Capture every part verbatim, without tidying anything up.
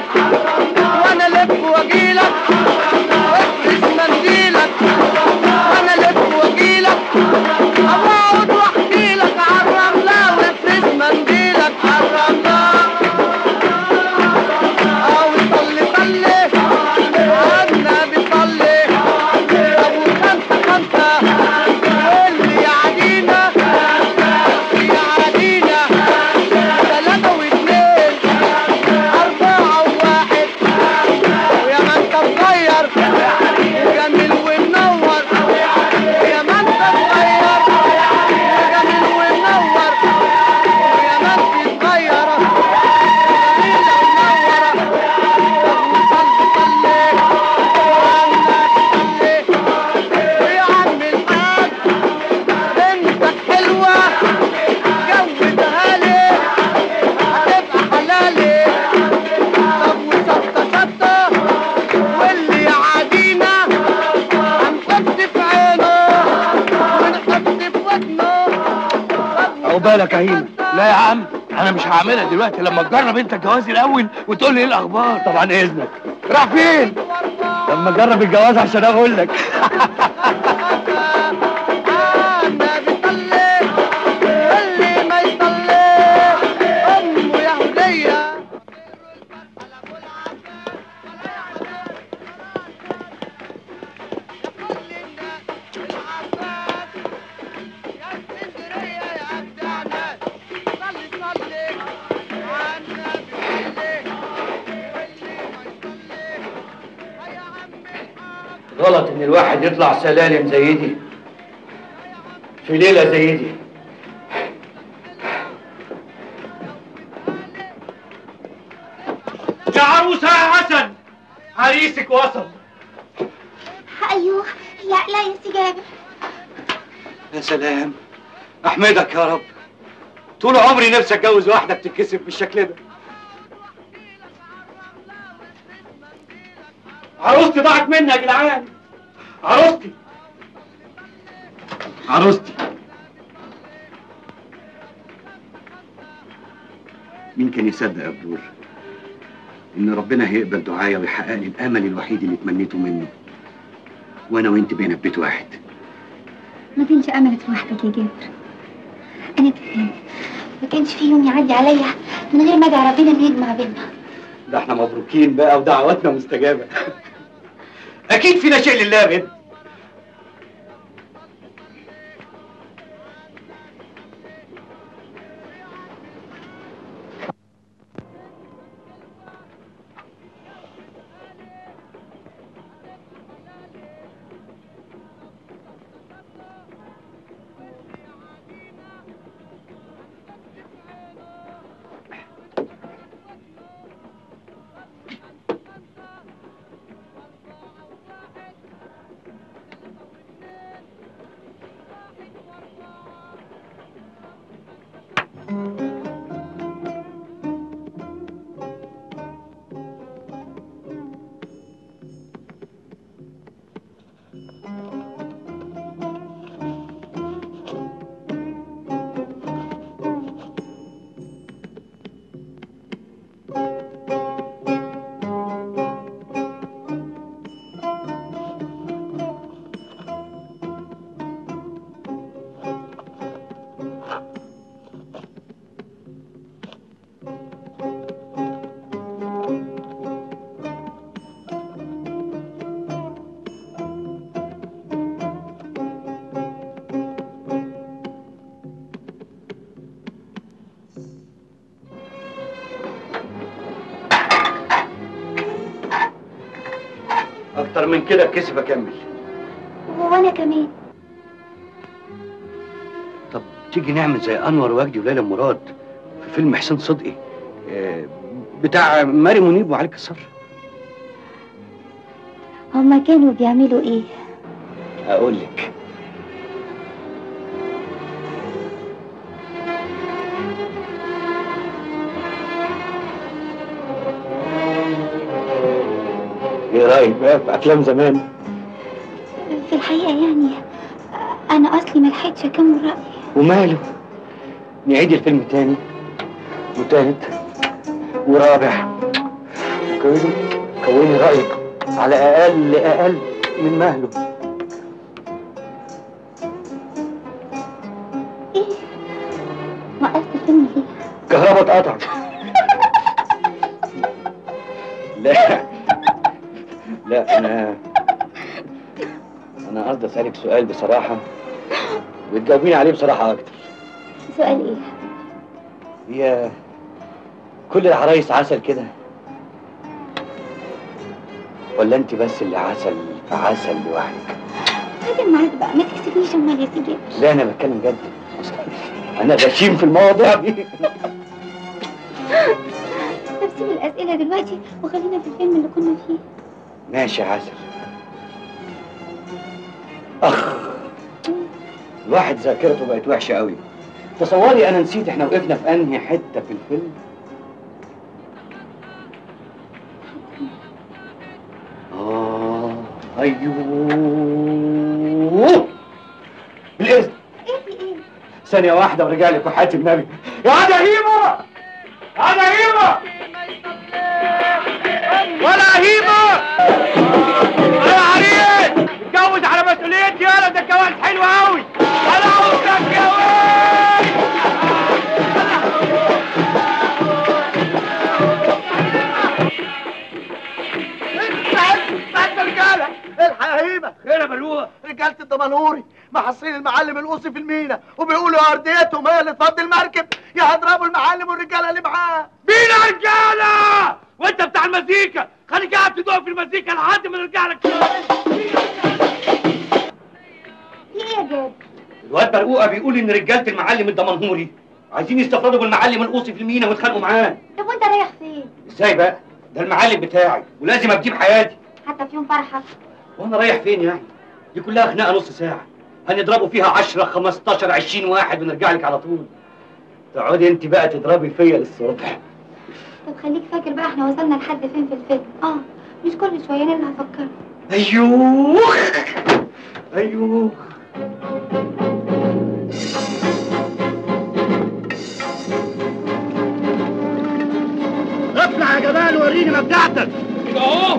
منديلك وانا الف واجيلك افرش منديلك وانا الف واجيلك اقعد واحكيلك عالرملة وافرش منديلك عالرملة او صلي صلي عالنبي صلي طب وخمسة خمسة واللي يعدينا يعدينا ثلاثة واثنين أربعة وواحد ويا ما انت صغير وجميل ومنور ويا ما انت صغير وجميل ومنور ويا ما انت صغيرة وجميلة ومنورة طب وصلي صلي صلي ويا عم الحاج بنتك حلوة جوزها لي هتبقى حلالي طب وشطة شطة واللي يعادينا هنحط في عينه ونحط في ودنه عقبالك يا هيما. لا يا عم انا مش هعملها دلوقتي، لما تجرب انت الجواز الاول وتقول لي ايه الاخبار. طبعا اذنك. راح فين؟ لما اجرب الجواز عشان اقول لك. النبي صلي واللي ما يصلي امه يهوديه غلط ان الواحد يطلع سلالم زي دي في ليله زي دي. يا عروسه يا حسن عريسك وصل. ايوه. لا لا يا سي جابر. يا سلام احمدك يا رب، طول عمري نفسي اتجوز واحده بتتكسف بالشكل ده. عروستي ضاعت مني يا جدعان. عروستي عروستي مين كان يصدق يا بدور ان ربنا هيقبل دعايا ويحقق لي الامل الوحيد اللي تمنيته منه، وانا وانت بينا في بيت واحد. ما كانش املك لوحدك يا جابر، انا كمان ما كانش في يوم يعدي عليا من غير ما ادعي ربنا انه يجمع بينا. ده احنا مبروكين بقى ودعواتنا مستجابه. اكيد فينا شيء لله يا بنت. اكتر من كده اتكسف اكمل. وانا كمان. طب تيجي نعمل زي انور وجدي وليلى مراد في فيلم حسين صدقي آه بتاع ماري منيب وعلي كسار. هما كانوا بيعملوا ايه؟ اقول لك. ايه رايك بقى في افلام زمان؟ في الحقيقه يعني انا اصلي ما لحقتش اكمل رايي. وماله؟ نعيد الفيلم تاني وتالت ورابع كوني كوني رأيك على أقل أقل من مهله. ايه؟ وقفت الفيلم ليه؟ كهربا اتقطع. لا لا انا انا قصدي اسالك سؤال بصراحه وتجاوبيني عليه بصراحه اكتر. سؤال ايه؟ هي كل العرايس عسل كده ولا انت بس اللي عسل في عسل لوحدك؟ خدم معاك بقى، ما تكسفنيش امال يا سيدي. لا انا بتكلم جد، انا غشيم في المواضيع دي. طب سيب الاسئله دلوقتي وخلينا في الفيلم اللي كنا فيه. ماشي يا عسل. اخ الواحد ذاكرته بقت وحشه قوي. تصوري انا نسيت احنا وقفنا في انهي حته في الفيلم. اه ايوه بالاذن. ايه في ايه؟ ثانيه واحده ورجع لك وحياه النبي. يا عدا هيمه يا عدا هيمه ولا هيمه يا عريس اتجوز على مسؤوليتي. يالا ده الجواز حلو قوي. انا عاوزك يا واد. استنى رجاله، الحق يا هيمه. خير يا بلوه؟ رجاله الدمنهوري محصلين المعلم القوصي في المينا وبيقولوا يا ارضيتهم هي اللي تفضي المركب يا هضربوا المعلم والرجاله اللي معاه. بينا رجاله وانت بتاع المزيكا خليك قاعد تدوق في المزيكا لحد ما نرجع لك. في ايه يا جاد؟ الواد برقوقه بيقول ان رجاله المعلم الدمنهوري عايزين يستفردوا بالمعلم القوصي في المينا ويتخانقوا معاه. طب وانت رايح فين؟ ازاي بقى؟ ده المعلم بتاعي ولازم ابديه بحياتي. حتى في يوم فرحك؟ وانا رايح فين يعني؟ دي كلها خناقه نص ساعه هنضربوا فيها عشرة خمستاشر عشرين واحد ونرجع لك على طول. تقعدي انت بقى تضربي فيا للصبح. طب خليك فاكر بقى احنا وصلنا لحد فين في الفيلم. اه مش كل شويه انا اللي هفكرك. ايوه ايوه اطلع يا جمال وريني مبدعتك. كده اهو.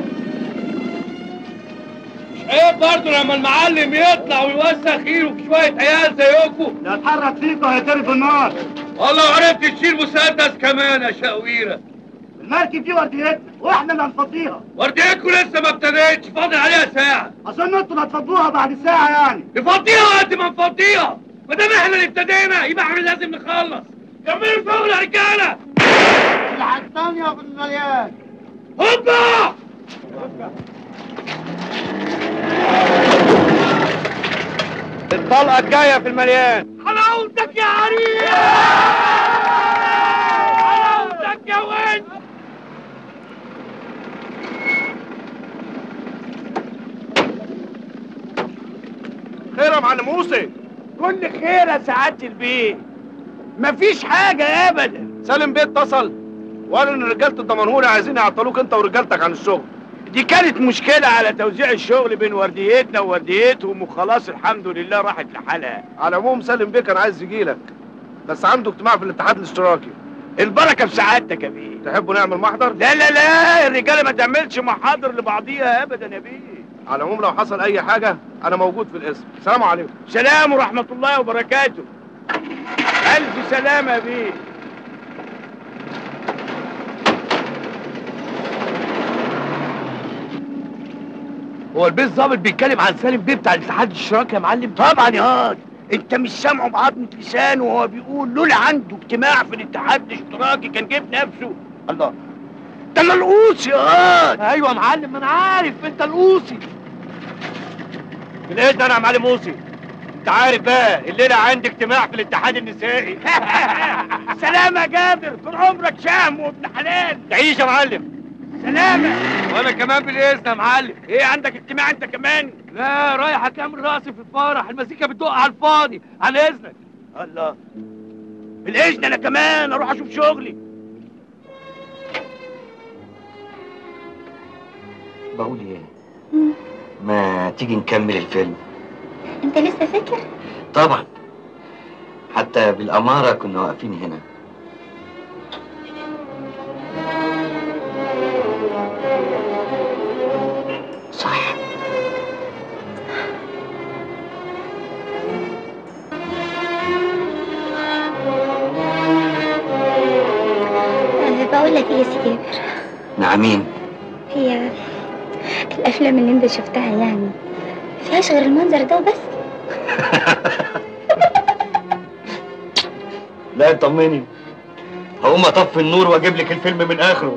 مش عيب برضه لما المعلم يطلع ويوسخ ايده في شويه عيال زيكم. لا اتحرك فيكم هيتري في النار. والله عرفت تشيل مسدس كمان يا شقويره. المركب دي ورديتنا واحنا اللي هنفضيها. ورديتكم لسه ما ابتدتش، فاضل عليها ساعه. اظن انتوا اللي هتفضوها بعد ساعه يعني. نفضيها قد ما نفضيها. ما دام احنا اللي ابتدينا يبقى احنا لازم نخلص. كملوا شغل يا رجاله. الحاجة الثانية في المليان. هوبا! الطلقة الجاية في المليان. حلاوتك يا عريس! حلاوتك يا واد! خير يا معلم موسى؟ كل خير يا سعادة البيه. مفيش حاجة أبدا. سالم بيه اتصل وقال ان رجاله الدمنهوري عايزين يعطلوك انت ورجالتك عن الشغل. دي كانت مشكلة على توزيع الشغل بين ورديتنا وورديتهم وخلاص الحمد لله راحت لحالها. على العموم سالم بيه كان عايز يجيلك بس عنده اجتماع في الاتحاد الاشتراكي. البركة في سعادتك يا بيه. تحبوا نعمل محضر؟ لا لا لا الرجالة ما تعملش محاضر لبعضيها أبدا يا بيه. على العموم لو حصل أي حاجة أنا موجود في القسم. السلام عليكم. سلام ورحمة الله وبركاته. ألف سلامة يا بيه. هو البيه الظابط بيتكلم عن سالم بيه بتاع الاتحاد الاشتراكي يا معلم؟ طبعا يا هاد، انت مش سامعه بعضمة لسانه وهو بيقول لولا عنده اجتماع في الاتحاد الاشتراكي كان جايب نفسه. الله، ده انا القوصي يا هاد. ايوه يا معلم ما انا عارف انت القوصي. بالاذن انا يا معلم قوصي. انت عارف بقى الليله عندي اجتماع في الاتحاد النسائي. سلام يا جابر، طول عمرك شهم وابن حلال. تعيش يا معلم. سلامة. وانا كمان بالاذن يا معلم. ايه عندك اجتماع انت كمان؟ لا رايح اكمل راسي في الفرح، المزيكا بتدق على الفاضي. على اذنك. الله. بالاذن انا كمان اروح اشوف شغلي. بقول ايه؟ ما تيجي نكمل الفيلم؟ انت لسه فاكر؟ طبعا. حتى بالاماره كنا واقفين هنا. نعمين. هي الافلام اللي انت شفتها يعني فيهاش غير المنظر ده وبس؟ لا اطمني، هقوم اطفي النور واجيب لك الفيلم من اخره.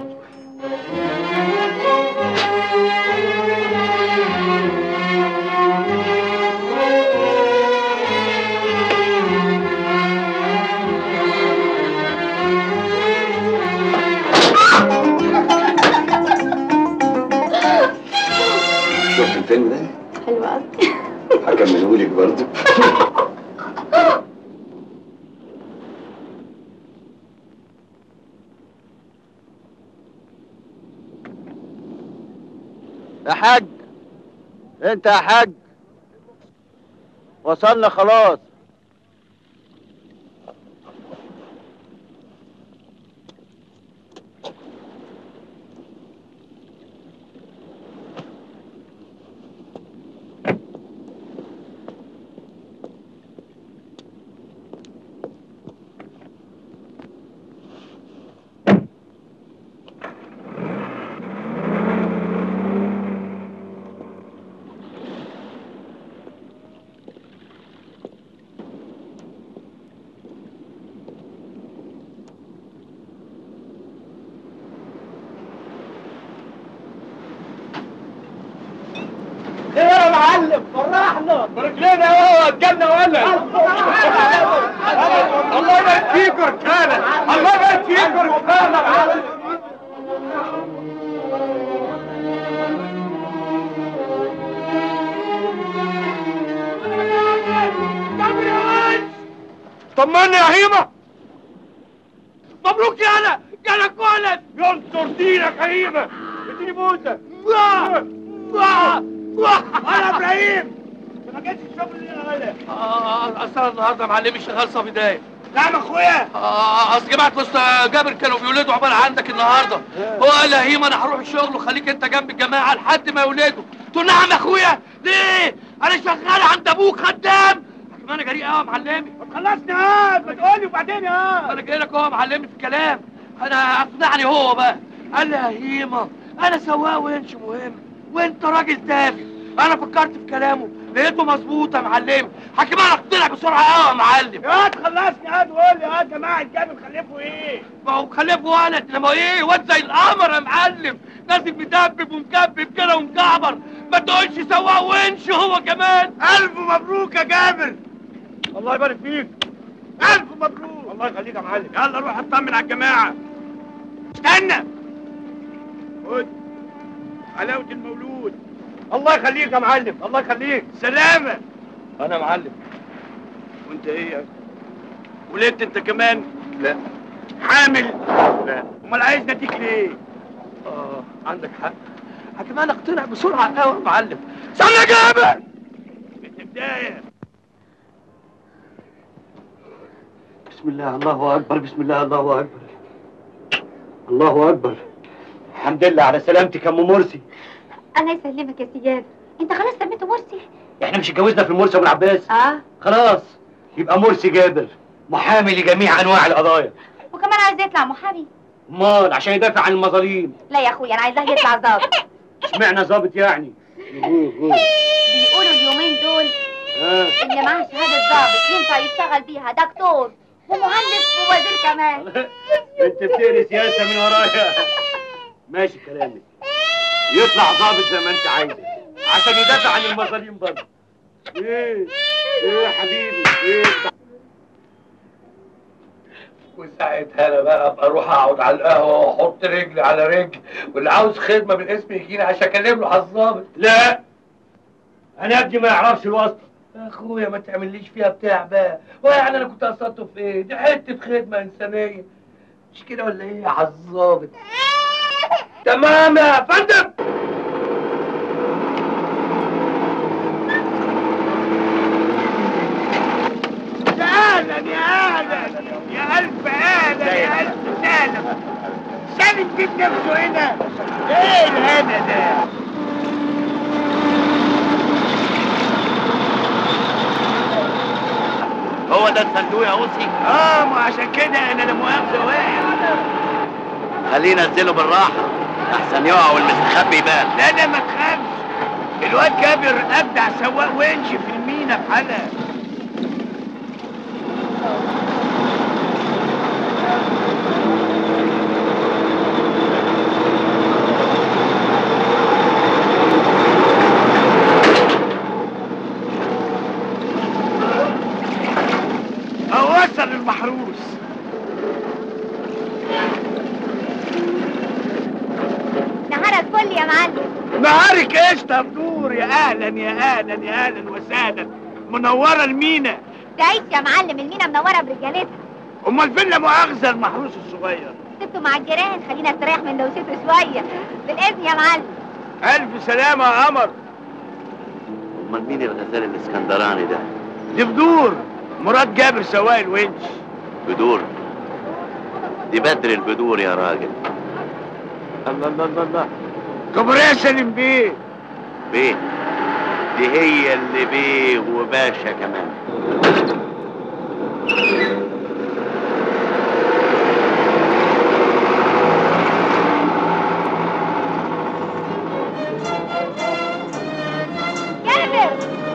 شفت الفيلم ده؟ حلو قوي. هكملهولك برضه. يا حاج، انت يا حاج وصلنا خلاص. ايه يا معلم، فرحنا برجلينا اهو، الجنة ولا الله يبارك فيكم يا رجاله، الله يبارك فيكم يا رجاله. طمني يا هيمة. مبروك يالا، جالك ولد. ينصر دينك يا هيمة. اديني بوسة. انا ابراهيم. ما جاتش الشغل ليه يا غالي؟ اه اصل النهارده معلمي شغال صبي دايق. نعم اخويا. اه اصل جماعه الاستاذ جابر كانوا بيولدوا عقبال عندك النهارده. هو قال لي يا هيما انا هروح الشغل وخليك انت جنب الجماعه لحد ما يولدوا. قلت له نعم يا اخويا. ليه؟ انا شغال عند ابوك خدام. ما انا جريء قوي يا معلمي. ما تخلصني اه، ما تقولي وبعدين اه. انا جاي لك اهو يا معلمي في الكلام. انا اقنعني هو بقى. قال لي يا هيما انا سواق وينش مهم وانت راجل تافه. انا فكرت في كلامه لقيته مظبوط يا معلم. حكيم انا اقتنع بسرعه قوي يا معلم. يا واد خلصني يا واد وقول لي يا واد جماعه جابر خلفوا ايه؟ ما هو خلفوا ولد، انما ايه واد زي القمر يا معلم، نازل مدبب ومكبب كده ومكعبر. ما تقولش سواق وينش هو كمان. الف مبروك يا جابر. الله يبارك فيك. الف مبروك. الله يخليك يا معلم. يلا روح اطمن على الجماعه. استنى. خد حلاوه المولود. الله يخليك يا معلم، الله يخليك. سلامة. أنا معلم. وأنت إيه يا أخي؟ ولدت أنت كمان؟ لا. حامل؟ لا. أمال عايز ناديك ليه؟ آه عندك حق. حكيم أنا أقتنع بسرعة قوي يا معلم. استنى يا جابر. في بداية. بسم الله، الله أكبر، بسم الله، الله أكبر. الله أكبر. الحمد لله على سلامتك يا أم مرسي. الله يسلمك يا سياد. انت خلاص سميته مرسي؟ احنا مش اتجوزنا في المرسي يا ابو العباس؟ اه خلاص يبقى مرسي جابر محامي لجميع انواع القضايا. وكمان عايز يطلع محامي؟ امال عشان يدافع عن المظالم. لا يا اخويا انا عايزاه يطلع ظابط. اشمعنى ظابط يعني؟ بيقولوا اليومين دول اه اللي معاه شهاده ظابط ينفع يشتغل بيها دكتور ومهندس ووزير كمان. انت بتقري سياسه من ورايا. ماشي كلامك، يطلع ظابط زي ما انت عايزه عشان يدافع عن المظالم برضه. ايه ايه يا حبيبي ايه؟ وساعتها انا بقى ابقى اروح اقعد على القهوه واحط رجل على رجل، واللي عاوز خدمه بالاسم يجيني عشان اكلم له الظابط. لا انا ابني ما يعرفش الواسطه. يا اخويا ما تعمليش فيها بتاع بقى، هو يعني انا كنت قصدته في ايه؟ دي حته خدمه انسانيه مش كده ولا ايه يا عالظابط؟ تمام يا فندم. يا اهلا يا اهلا يا الف اهلا يا الف سالم. سالم جيب نفسه هنا. ايه الهنا ده؟ هو ده الصندوق يا اوسي؟ اه ما عشان كده انا لا مؤاخذه واقع. خلينا انزله بالراحه. احسن يقع والمستخبي يبان. لا لا ما تخافش، الواد جابر ابدع سواق ونش في المينا في حالها. اوصل المحروس. نهارك فل يا معلم. نهارك قشطه يا بدور. يا اهلا يا اهلا يا اهلا وسهلا، منوره المينا. تعيش يا معلم، المينا منوره برجالتها. امال فين لا مؤاخذه المحروس الصغير؟ سبته مع الجيران، خلينا استريح من دوشته شويه. بالاذن يا معلم. الف سلامه يا قمر. امال مين الغزال الاسكندراني ده؟ دي بدور مراد جابر سواق الونش. بدور؟ دي بدر البدور يا راجل. الله الله الله الله. كبرية سالم بيه. بيه؟ دي هي اللي بيه وباشا كمان. جابر.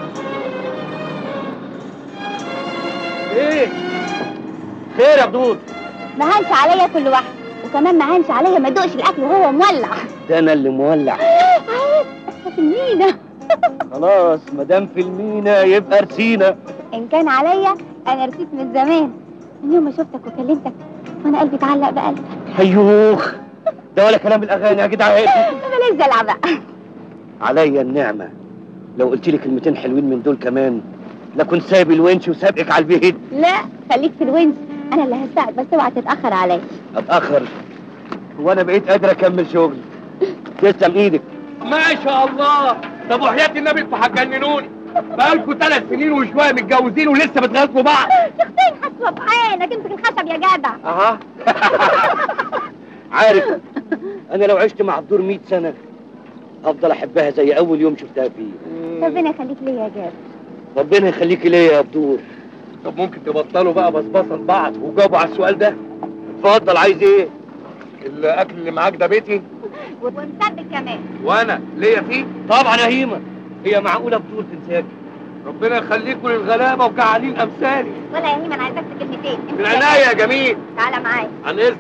ايه؟ خير يا بدور؟ ما هانش عليا كل واحد، وكمان ما هانش عليا ما ادوقش الاكل وهو مولع. ده انا اللي مولع. عيب، في المينا. خلاص ما دام في المينا يبقى رسينا. ان كان عليا انا رسيت من زمان، من يوم ما شفتك وكلمتك وانا قلبي اتعلق بقلبك. هيوخ، ده ولا كلام الاغاني يا جدع. بلاش دلع بقى. عليا النعمه، لو قلت لي كلمتين حلوين من دول كمان لا كنت سايب الونش وسابقك على البيت. لا خليك في الونش، انا اللي هساعد، بس اوعى تتاخر عليا. اتاخر؟ هو انا بقيت قادر اكمل شغلي. تسلم ايدك. ما شاء الله. طب وحياة النبي انتوا هتجننوني، بقالكوا ثلاث سنين وشويه متجوزين ولسه بتغازلوا بعض. شختين حسوه بعينك، امسك الخشب يا جدع. اها. عارف انا لو عشت مع بدور مية سنه افضل احبها زي اول يوم شفتها فيه. ربنا يخليك ليا يا جابر. ربنا يخليكي ليا يا بدور. طب ممكن تبطلوا بقى بصبصه لبعض وجاوبوا على السؤال ده؟ اتفضل، عايز ايه؟ الاكل اللي معاك ده بيتي ومسبك كمان، وانا ليا فيه. طبعا يا هيمه، هي معقوله بدور تنساكي؟ ربنا يخليكوا للغلابه وجعانين امثالي. ولا يا هيما انا عايزاك في كلمتين. من عينيا يا جميل. تعالى معايا. عن اذنك.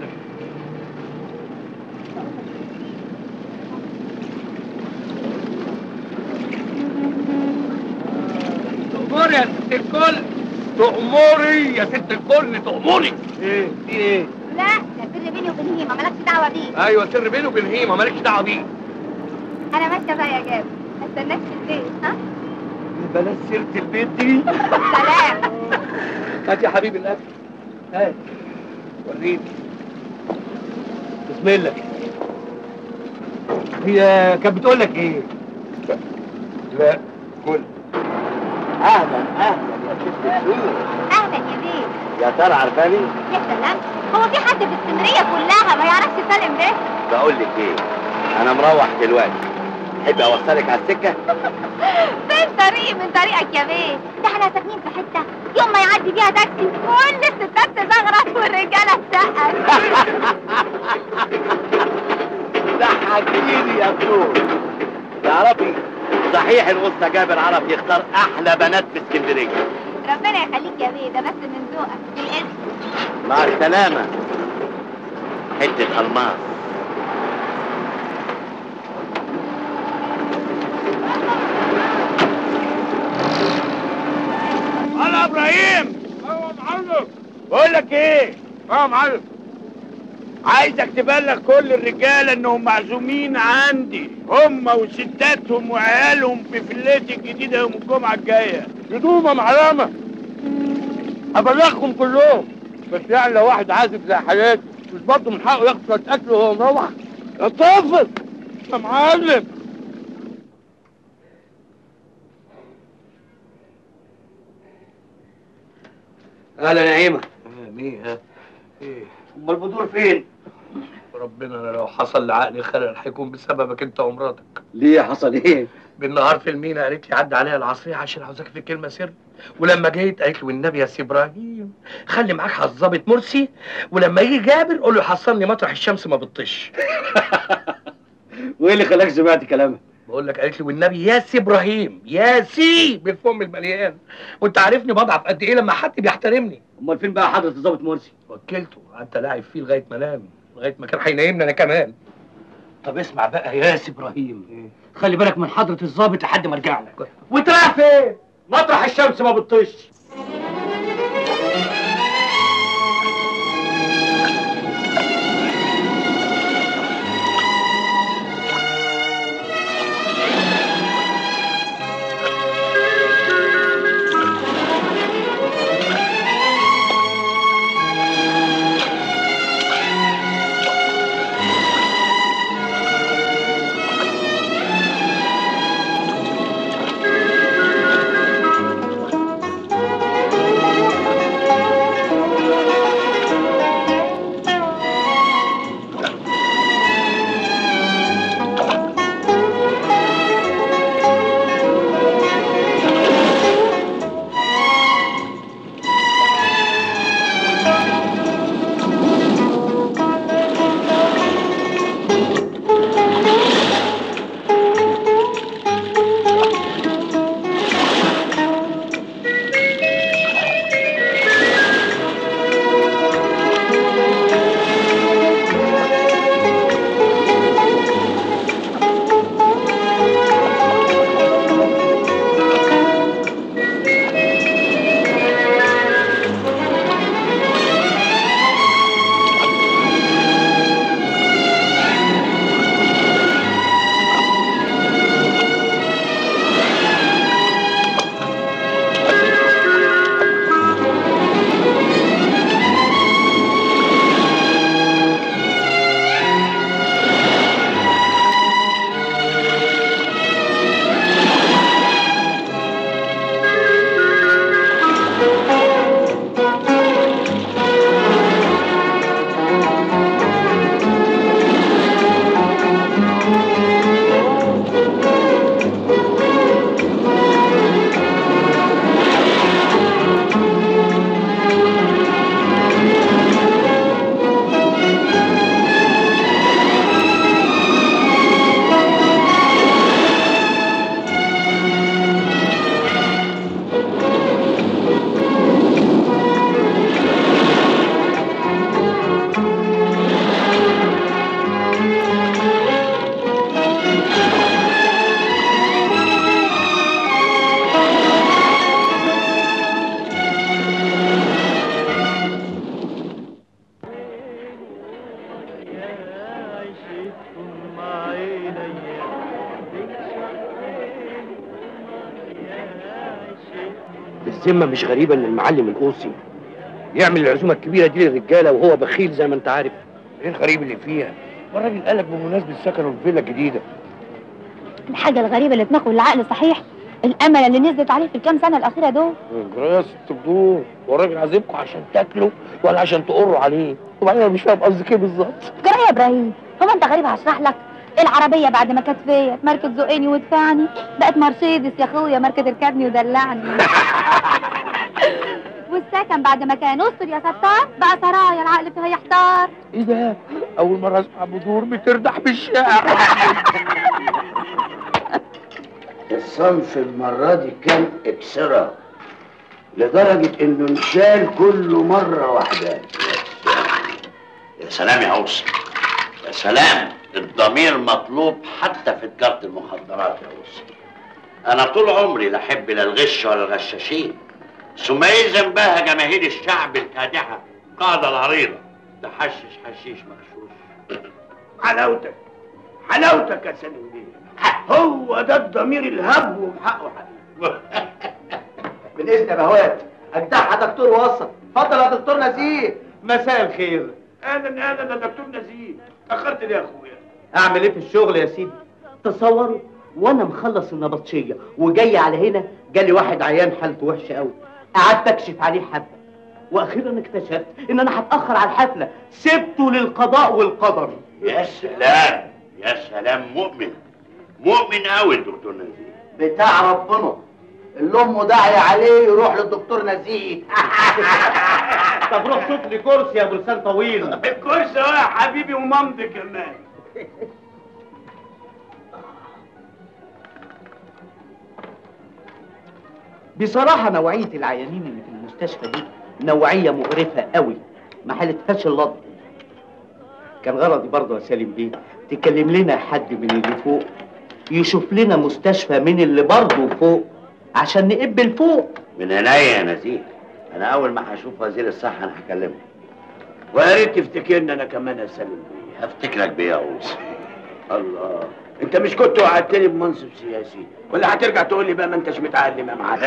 تأمري يا ست الكل، تأمري يا ست الكل، تأمري. ايه؟ في ايه؟ لا ده سر بيني وبين هيما، مالكش دعوه بيه. ايوه سر بيني وبين هيما، مالكش دعوه بيه. انا ماشيه بقى يا جابر، هستناك في البيت. ها؟ بلاش سيره البيت دي. سلام. هات يا حبيبي الاكل. هات وريني. بسم الله. هي كانت بتقول لك ايه؟ لا كل. اهلا اهلا يا ست السوق. اهلا يا بيه. يا ترى عارفاني؟ يا سلام، هو في حد في اسكندريه كلها ما يعرفش سالم ده؟ بقول لك ايه، انا مروح دلوقتي، تحبي اوصلك على السكه؟ فين طريق من طريقك يا بيه؟ ده احنا ساكنين في حته يوم ما يعدي فيها تاكسي كل الستات تزغرط والرجاله تسقف. ضحكتيني يا بدور. تعرفي صحيح الوسطى جابر عرف يختار احلى بنات في اسكندريه. ربنا يخليك يا بيه، ده بس من ذوقك. بالاسم. مع السلامه حته الماس. هلا ابراهيم. ايوه يا معلم. بقول لك ايه؟ اه يا معلم. عايزك تبلغ كل الرجاله انهم معزومين عندي، هم وستاتهم وعيالهم في فيلتي الجديده يوم الجمعه الجايه. يدوم يا معلمه. ابلغكم كلهم، بس يعني لو واحد عازب زي حياتي مش برضه من حقه ياخد شويه اكل وهو مروح؟ اتفضل يا معلم. اهلا يا هيمه. مين ها؟ ايه؟ امال البدور فين؟ ربنا انا لو حصل لعقلي خلل هيكون بسببك انت ومراتك. ليه حصل ايه؟ بالنهار في المينا قالت لي عدى عليها العصريه عشان عاوزاك في كلمه سر، ولما جيت قالت لي والنبي يا سي ابراهيم خلي معاك الظابط مرسي، ولما يجي جابر قول له يحصلني مطرح الشمس ما بتطش. وايه اللي خلاك سمعت كلامها؟ بقول لك قالت لي والنبي يا سي ابراهيم يا سي بالفم المليان، وانت عارفني بضعف قد ايه لما حد بيحترمني. امال فين بقى حضره الظابط مرسي؟ وكلته قعدت لاعب فيه لغايه ما نام، لغايه ما كان هينيمني انا كمان. طب اسمع بقى يا سي ابراهيم، إيه؟ خلي بالك من حضره الظابط لحد ما ارجع لك. وانت رايح فين؟ مطرح الشمس ما بتطش. الذمه مش غريبه ان المعلم القوصي يعمل العزومه الكبيره دي للرجاله وهو بخيل زي ما انت عارف. ايه الغريب اللي فيها؟ والراجل قالك بمناسبه سكنه في فيلا جديده. الحاجه الغريبه اللي تناقض العقل صحيح الامل اللي نزلت عليه في الكام سنه الاخيره دول. يا ست بدور، هو الراجل عازمكم عشان تاكلوا ولا عشان تقروا عليه؟ وبعدين انا مش فاهم قصدك ايه بالظبط. جرى يا ابراهيم، هو انت غريب هشرح لك؟ العربيه بعد ما كانت فيا ماركه زقني وادفعني بقت مرسيدس يا اخويا ماركه اركبني ودلعني. والسكن بعد ما كان استر يا ستار بقى سرايا العقل فيها يحتار. ايه ده؟ اول مره اسمع بدور بتردح بالشعر. الصنف المرة دي كان اكسرة لدرجة انه انشال كله مرة واحدة. يا سلام يا عوصي، يا سلام، الضمير مطلوب حتى في تجارة المخدرات يا عوصي. أنا طول عمري لا أحب لا الغش ولا الغشاشين، ثم إيه ذنبها جماهير الشعب الكادحة قاعدة العريضة تحشش حشيش مغشوش. حلاوتك حلاوتك يا سليم بيه، هو ده الضمير الهب وبحقه حقيقي. بالإذن يا بهوات، أجدعها دكتور وصل. اتفضل يا دكتور نزيه. مساء الخير. اهلا اهلا يا دكتور نزيه، اتاخرت ليه يا اخويا؟ اعمل ايه في الشغل يا سيدي؟ تصوروا وانا مخلص النبطشيه وجاي على هنا جالي واحد عيان حالته وحشه قوي، قعدت اكشف عليه حبه واخيرا اكتشفت ان انا هتاخر على الحفله، سبته للقضاء والقدر. يا سلام يا سلام، مؤمن مؤمن قوي الدكتور نزيه بتاع ربنا اللي امه داعيه عليه يروح للدكتور نزيه. طب روح شوف لي كرسي يا ابو لسان طويل. الكرسي اهو يا حبيبي ومامضي كمان. بصراحه نوعيه العيانين اللي في المستشفى دي نوعيه مقرفه قوي، ما حالتهاش اللض. كان غرضي برضه يا سالم بيه تكلم لنا حد من اللي فوق يشوف لنا مستشفى من اللي برضه فوق عشان نقبل فوق. من عينيا يا نزيه، انا اول ما هشوف وزير الصحه انا هكلمه. ويا ريت تفتكرني انا كمان يا سالم بيه. هفتكرك بيه يا اوس. الله، انت مش كنت وعدتني بمنصب سياسي ولا هترجع تقول لي بقى ما انتش متعلم يا معلم؟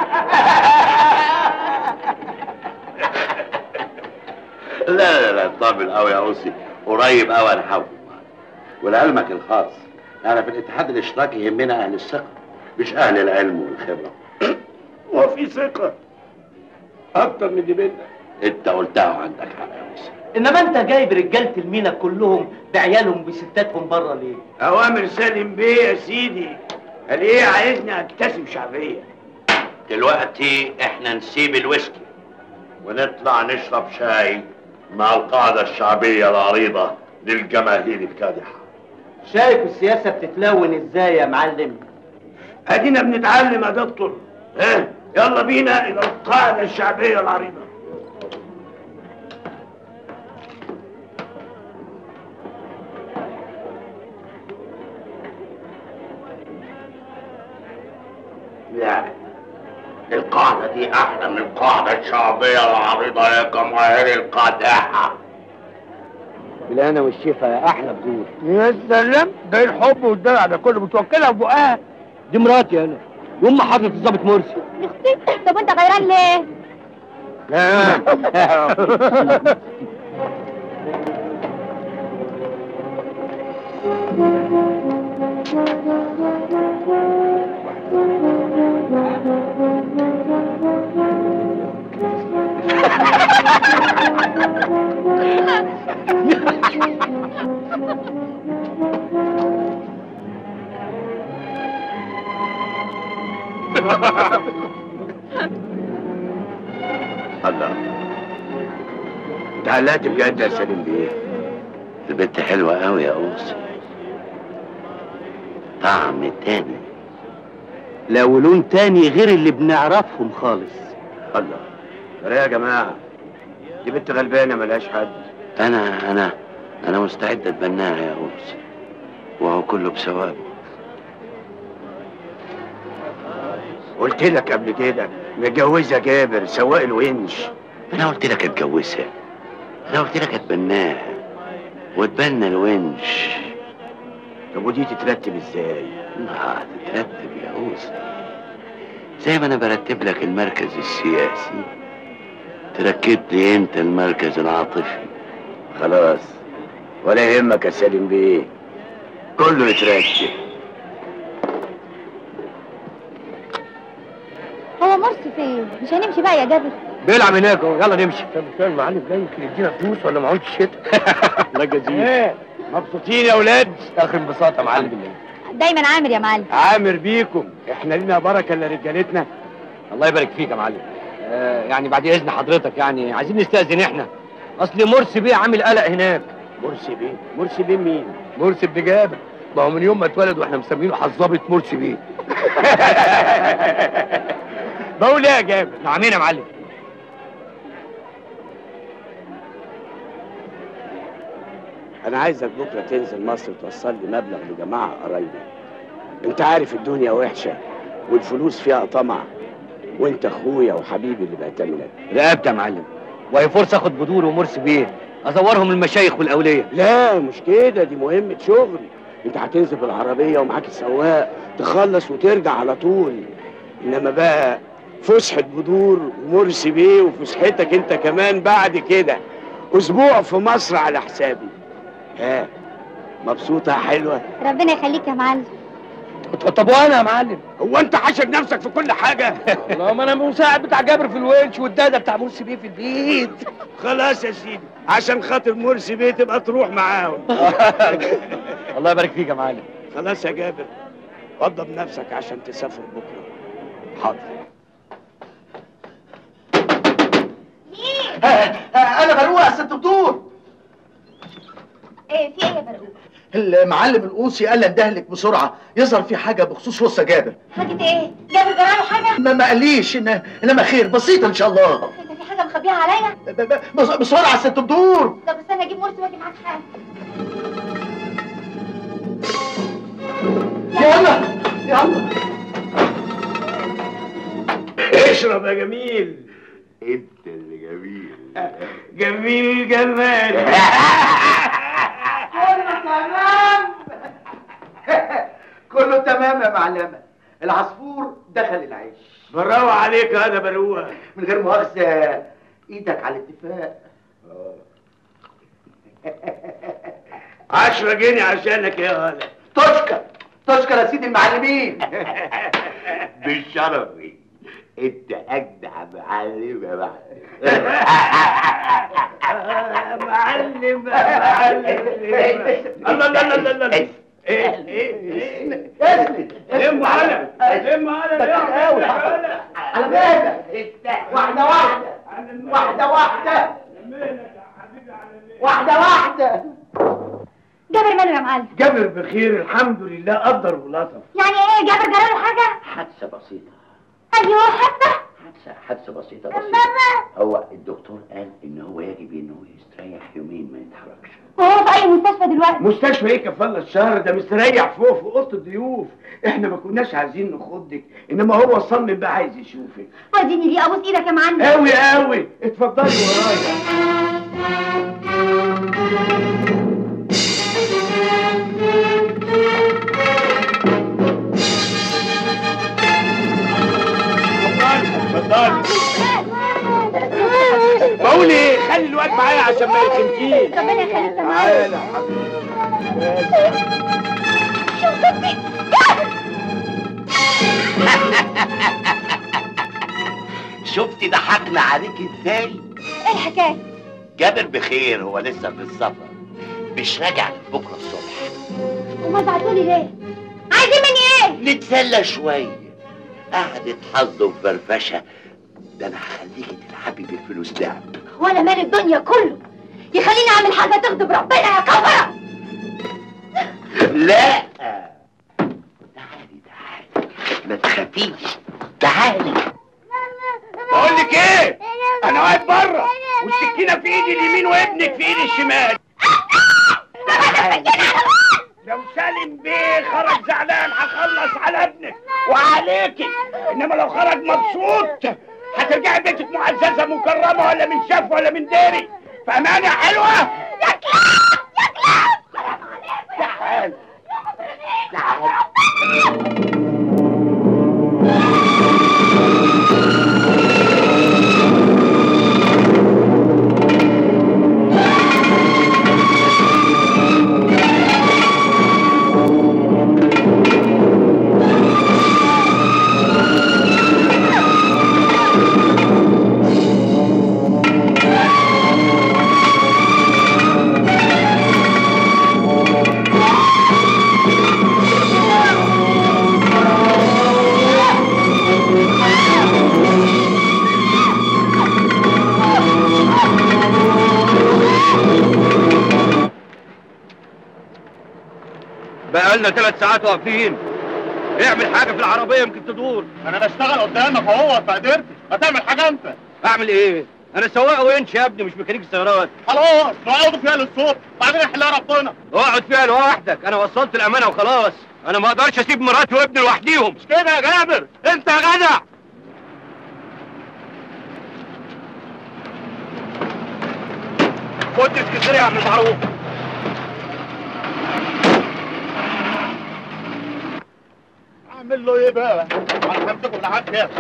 لا لا لا طابل قوي يا اوسي، قريب قوي انا هحاول. ولعلمك الخاص انا في الاتحاد الاشتراكي يهمنا اهل الثقه مش اهل العلم والخبره. وفي ثقه اكتر من دي بينا. انت قلتها وعندك حق يا اوسي. انما انت جايب رجاله المينا كلهم بعيالهم بستاتهم بره ليه؟ اوامر سالم بيه يا سيدي. قال ايه عايزني اكتسب شعبيه. دلوقتي احنا نسيب الويسكي ونطلع نشرب شاي مع القاعده الشعبيه العريضه للجماهير الكادحه. شايف السياسه بتتلون ازاي يا معلم؟ ادينا بنتعلم يا دكتور. ها يلا بينا الى القاعده الشعبيه العريضه. لا القاعدة دي أحلى من القاعدة الشعبية العريضة يا جماهير القادحة. بالهنا والشفا يا أحلى بدور. يا سلام، ده الحب والدلع ده كله بتوكلها في بقها. دي مراتي أنا، يوم ما حضرت الظابط مرسي. اختي، طب وأنت غيران ليه؟ لا الله، انت علقت بجد يا سالم بيه. البنت حلوة قوي يا أوسي، طعم تاني. لا ولون تاني غير اللي بنعرفهم خالص. الله، ترى يا جماعه دي بنت غلبانه ملهاش حد. أنا أنا أنا مستعد أتبناها يا أوسي، وهو كله بثوابه. قلت لك قبل كده متجوزه جابر سواق الونش. أنا قلت لك أتجوزها، أنا قلت لك أتبناها وأتبنى الونش. طب ودي تترتب ازاي؟ ما هتترتب يا أوسي زي ما أنا برتب لك المركز السياسي، تركب لي أنت المركز العاطفي. خلاص ولا يهمك يا سالم بيه، كله يترتب. هو مرسي فين؟ مش هنمشي بقى يا جابر؟ بيلعب هناك اهو، يلا نمشي. طب كان المعلم جاي يمكن يدينا فلوس ولا معهوش الشتا. الله يجازيك. ايه مبسوطين يا ولاد؟ اخر انبساط يا معلم. دايما عامر يا معلم. عامر بيكم، احنا لينا بركه الا رجالتنا. الله يبارك فيك يا معلم. آه يعني بعد اذن حضرتك يعني عايزين نستأذن احنا، اصل مرسي بيه عامل قلق هناك. مرسي بيه؟ مرسي بيه مين؟ مرسي ابن جابر، ما هو من يوم ما اتولد واحنا مسمينه حظابط مرسي بيه. بقول ايه يا جابر؟ نعمين يا معلم. انا عايزك بكره تنزل مصر توصل لي مبلغ لجماعه قرايبي. انت عارف الدنيا وحشه والفلوس فيها طمع، وانت اخويا وحبيبي اللي بعتملك. رقبت يا معلم، وهي فرصه اخد بدور ومرسي بيه ازورهم المشايخ والاولياء. لا مش كده، دي مهمه شغل. انت هتنزل بالعربيه ومعاك السواق، تخلص وترجع على طول. انما بقى فسحه بدور ومرسي بيه وفسحتك انت كمان بعد كده اسبوع في مصر على حسابي. ها مبسوطه حلوه؟ ربنا يخليك يا معلم. طب وانا يا معلم؟ هو انت حاشر نفسك في كل حاجه؟ والله ما انا مساعد بتاع جابر في الونش والداده بتاع مرسي بيه في البيت. خلاص يا سيدي، عشان خاطر مرسي بيه تبقى تروح معاهم. الله يبارك فيك يا معلم. خلاص يا جابر، وضب نفسك عشان تسافر بكره. حاضر. انا بروق يا ست بدور. ايه في ايه يا برقوق؟ المعلم القوسي قال لي اندهلك بسرعه، يظهر في حاجه بخصوص وصى جابر. حاجه ايه؟ جابر جراله حاجه؟ ما ما قاليش إن انما خير بسيطه ان شاء الله. انت في حاجه مخبيها عليا؟ بس بسرعه ست بدور. طب استنى اجيب مرسي واجي معاك حاجه. يلا يلا اشرب يا جميل. انت اللي جميل. جميل جمال. كله تمام. كله تمام يا معلمه. العصفور دخل العيش. برافو عليك يا انا بروق. من غير مؤاخذه ايدك على الاتفاق. عشرة جنيه عشانك يا هلا. تشكر تشكر يا سيدي المعلمين. بالشرفي. انت اجدع معلم يا معلم. معلم يا معلم. الله الله الله الله الله. ايه ايه ايه لم على لم على على بالك. واحده واحده واحده واحده واحده واحده. جابر ماله يا معلم؟ جابر بخير الحمد لله، قدر ولطف. يعني ايه جابر جراله حاجه؟ حادثه بسيطه. ايوه حادثه؟ حادثه حادثه بسيطه بسيطه. هو الدكتور قال ان هو يجب انه يستريح يومين ما يتحركش. وهو في اي مستشفى دلوقتي؟ مستشفى ايه كفالة الشهر ده؟ مستريح فوق في اوضه الضيوف. احنا ما كناش عايزين نخضك، انما هو صمم بقى عايز يشوفك. وديني ليه ابوس ايدك يا معلم. قوي قوي. اتفضلي ورايا. بقول ايه؟ خلي الواد معايا عشان ما يخنكيش. ربنا يخليك يا معلم. تعالى يا حبيبي. شوف ستي. شفتي ضحكنا عليك ازاي؟ ايه الحكايه؟ جابر بخير، هو لسه في السفر، مش راجع بكره الصبح. امال بعتولي ليه؟ عايزين مني ايه؟ نتسلى شويه، قعدة حظ وفرفشه. ده انا هخليكي تلعبي بالفلوس لعب. وانا مال الدنيا كله يخليني اعمل حاجه تغضب ربنا يا كفره. لا تعالي تعالي ما تخافيش، تعالي. بقول لك ايه؟ انا واقف بره والسكينه في ايدي اليمين وابنك في ايدي الشمال. لو سالم بيه خرج زعلان هخلص على ابنك وعليكي، انما لو خرج مبسوط هترجعي بيتك معززه مكرمه، ولا من شاف ولا من داري. فاهماني يا حلوه؟ يا كلاب يا كلاب حرام عليكم. تعال تعال. بقالنا ثلاث ساعات واقفين. اعمل حاجه في العربيه يمكن تدور. انا بشتغل قدامك اهو في قدرتي، ما تعمل حاجه انت. اعمل ايه؟ انا سواق وينش يا ابني، مش ميكانيك سيارات. خلاص نقعدوا فيها للصبح بعدين يحلها ربنا. اقعد فيها لوحدك، انا وصلت الامانه وخلاص. انا ما اقدرش اسيب مراتي وابني لوحديهم. مش كده يا جابر؟ انت يا جدع. خد اسكندريه يا عم المعروف. اعمل له ايه بقى؟ انا همسكه لحد كده.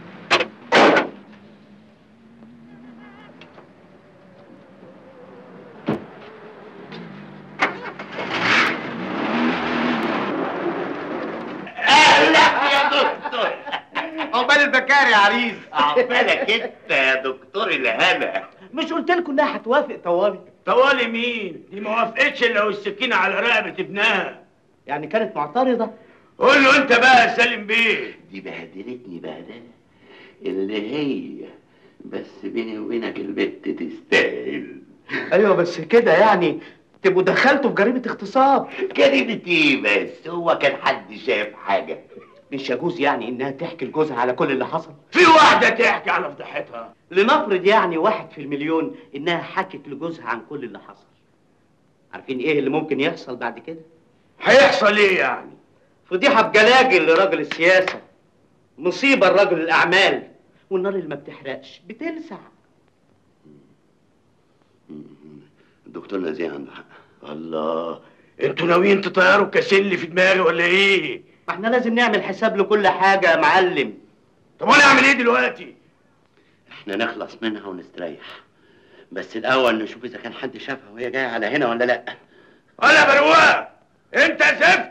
اهلا يا دكتور. عقبال البكاري يا عريس. عقبالك انت يا دكتور الهنا. مش قلت لكم انها هتوافق طوالي؟ طوالي مين؟ دي ما وافقتش الا والسكينه على رقبه ابنها. يعني كانت معترضه؟ قول له انت بقى يا سالم بيه. دي بهدلتني بهدله اللي هي، بس بيني وبينك البت تستاهل. ايوه بس كده يعني تبقوا دخلتوا في جريمه اغتصاب. جريمه ايه بس؟ هو كان حد شايف حاجه؟ مش يجوز يعني انها تحكي لجوزها على كل اللي حصل؟ في واحده تحكي على فضيحتها؟ لنفرض يعني واحد في المليون انها حكت لجوزها عن كل اللي حصل. عارفين ايه اللي ممكن يحصل بعد كده؟ هيحصل ايه يعني؟ فضيحه بجلاجل لراجل السياسه، مصيبه لراجل الاعمال، والنار اللي ما بتحرقش بتلسع. الدكتور نزيه عنده حق. الله، انتوا ناويين تطيروا كاسيلي في دماغي ولا ايه؟ ما احنا لازم نعمل حساب لكل حاجه يا معلم. طب وانا اعمل ايه دلوقتي؟ احنا نخلص منها ونستريح، بس الاول نشوف اذا كان حد شافها وهي جايه على هنا ولا لا. ولا برواق، انت زفت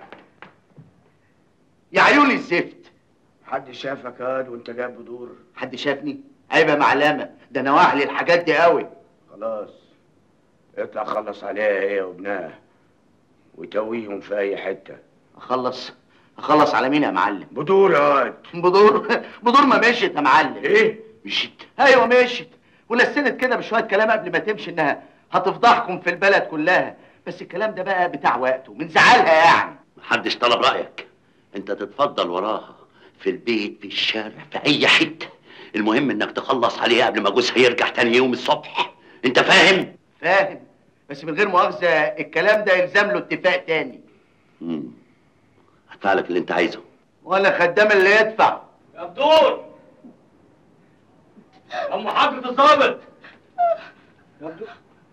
يا عيوني الزفت. حد شافك هاد وانت جايب بدور؟ حد شافني؟ عيب يا معلمه، ده انا واعي للحاجات دي قوي. خلاص اطلع خلص عليها هي وابنها وتويهم في اي حته. اخلص اخلص على مين يا معلم؟ بدور يا واد. بدور بدور ما مشيت يا معلم. ايه؟ مشيت؟ ايوه مشيت، ولسنت كده بشويه كلام قبل ما تمشي انها هتفضحكم في البلد كلها، بس الكلام ده بقى بتاع وقته من زعلها يعني. محدش طلب رايك، انت تتفضل وراها في البيت في الشارع في اي حته، المهم انك تخلص عليها قبل ما جوزها يرجع تاني يوم الصبح. انت فاهم؟ فاهم، بس من غير مؤاخذه الكلام ده يلزم له اتفاق تاني. امم هدفع لك اللي انت عايزه. وانا خدام اللي يدفع. يا بدور، يا ام حضرة الظابط، يا بدور.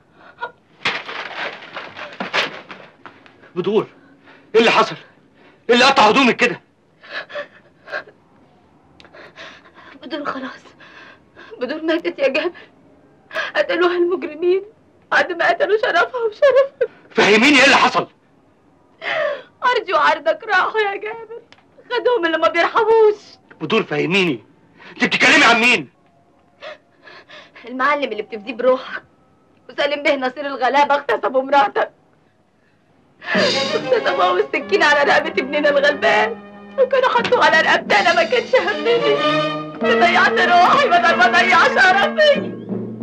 بدور، ايه اللي حصل؟ ايه اللي قطع هدومك كده؟ بدور خلاص، بدور ماتت يا جابر. قتلوها المجرمين بعد ما قتلوا شرفها وشرفها. فهميني ايه اللي حصل؟ أرجو عرضك راحوا يا جابر، خدوهم اللي ما بيرحموش. بدور فهميني، انت بتتكلمي عن مين؟ المعلم اللي بتفديه بروحك وسالم به نصير الغلابه اغتصبوا مراتك، اغتصبوها والسكين على رقبه ابننا الغلبان، وكانوا حطوه على رقبتي انا ما كانش همني. ضيعت روحي بدل ما اضيع شرفي.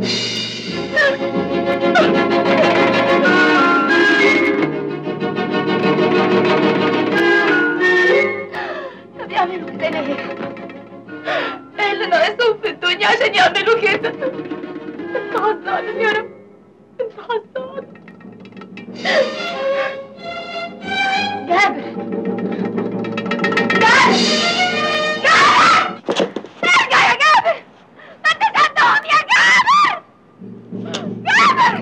طب يعملوا كده ليه؟ ايه اللي ناقصهم في الدنيا عشان يعملوا كده؟ انت حظاظ يا رب، انت حظاظ. جابر جابر جابر ارجع يا جابر، ما انت صدقهم يا جابر. جابر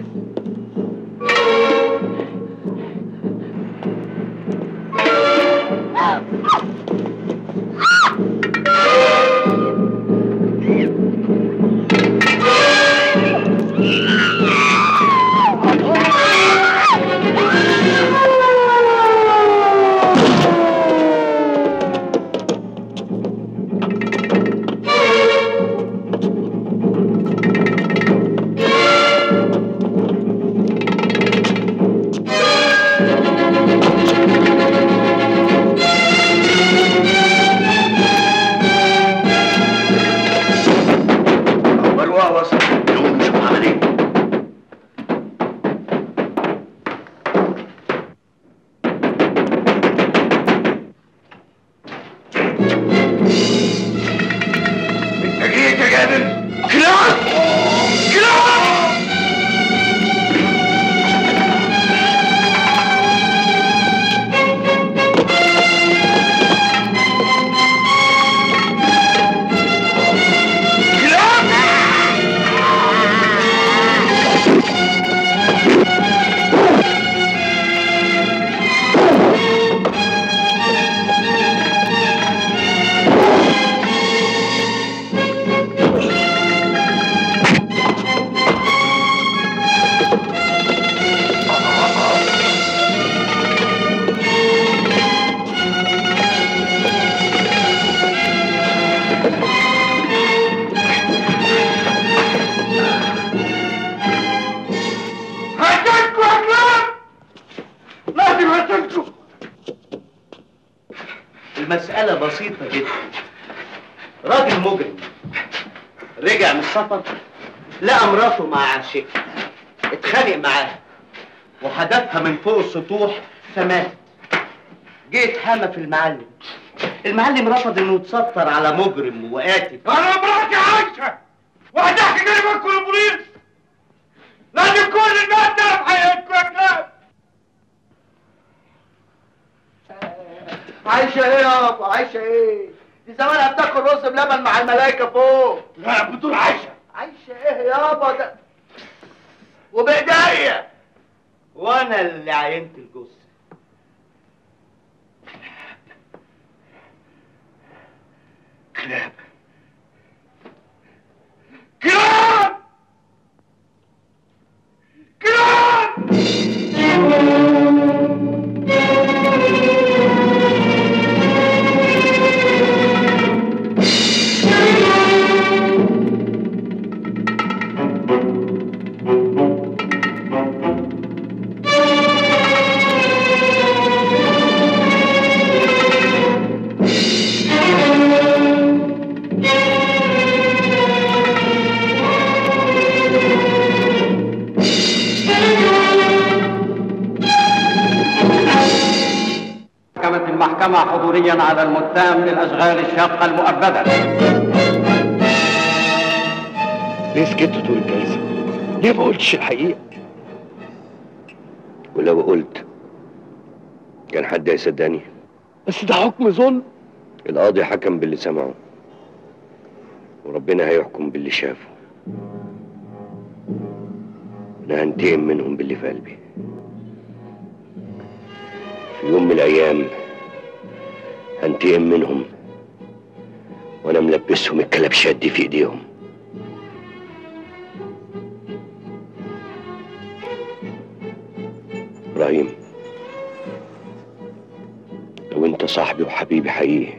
المسألة بسيطة جدا. راجل مجرم رجع من السفر لقى مراته مع عشيقها، اتخانق معاها، وحدفها من فوق السطوح فماتت. جيت حامى في المعلم. المعلم رفض انه يتستر على مجرم وقاتل. انا مراتي عايشه وهتحكي كلمتكم للبوليس. لازم كل الناس تعرف حقيقتكم يا كلاب. عايشه ايه يابا؟ عايشه ايه؟ دي زمانها بتاكل رز بلبن مع الملايكه فوق. لا بتقول عايشه. عايشه ايه يابا ده؟ وبايديا. وانا اللي عينت الجثه. كلاب كلاب كلاب. المحكمة حضوريا على المتهم للأشغال الشاقة المؤبدة. ليه سكت طول الجلسة؟ ليه ما قلتش الحقيقة؟ ولو قلت كان حد هيصدقني؟ بس ده حكم ظلم. القاضي حكم باللي سمعه وربنا هيحكم باللي شافه. أنا هنتقم منهم باللي في قلبي. في يوم من الأيام هنتقم منهم وأنا ملبسهم الكلبشات دي في إيديهم. إبراهيم، لو أنت صاحبي وحبيبي حقيقي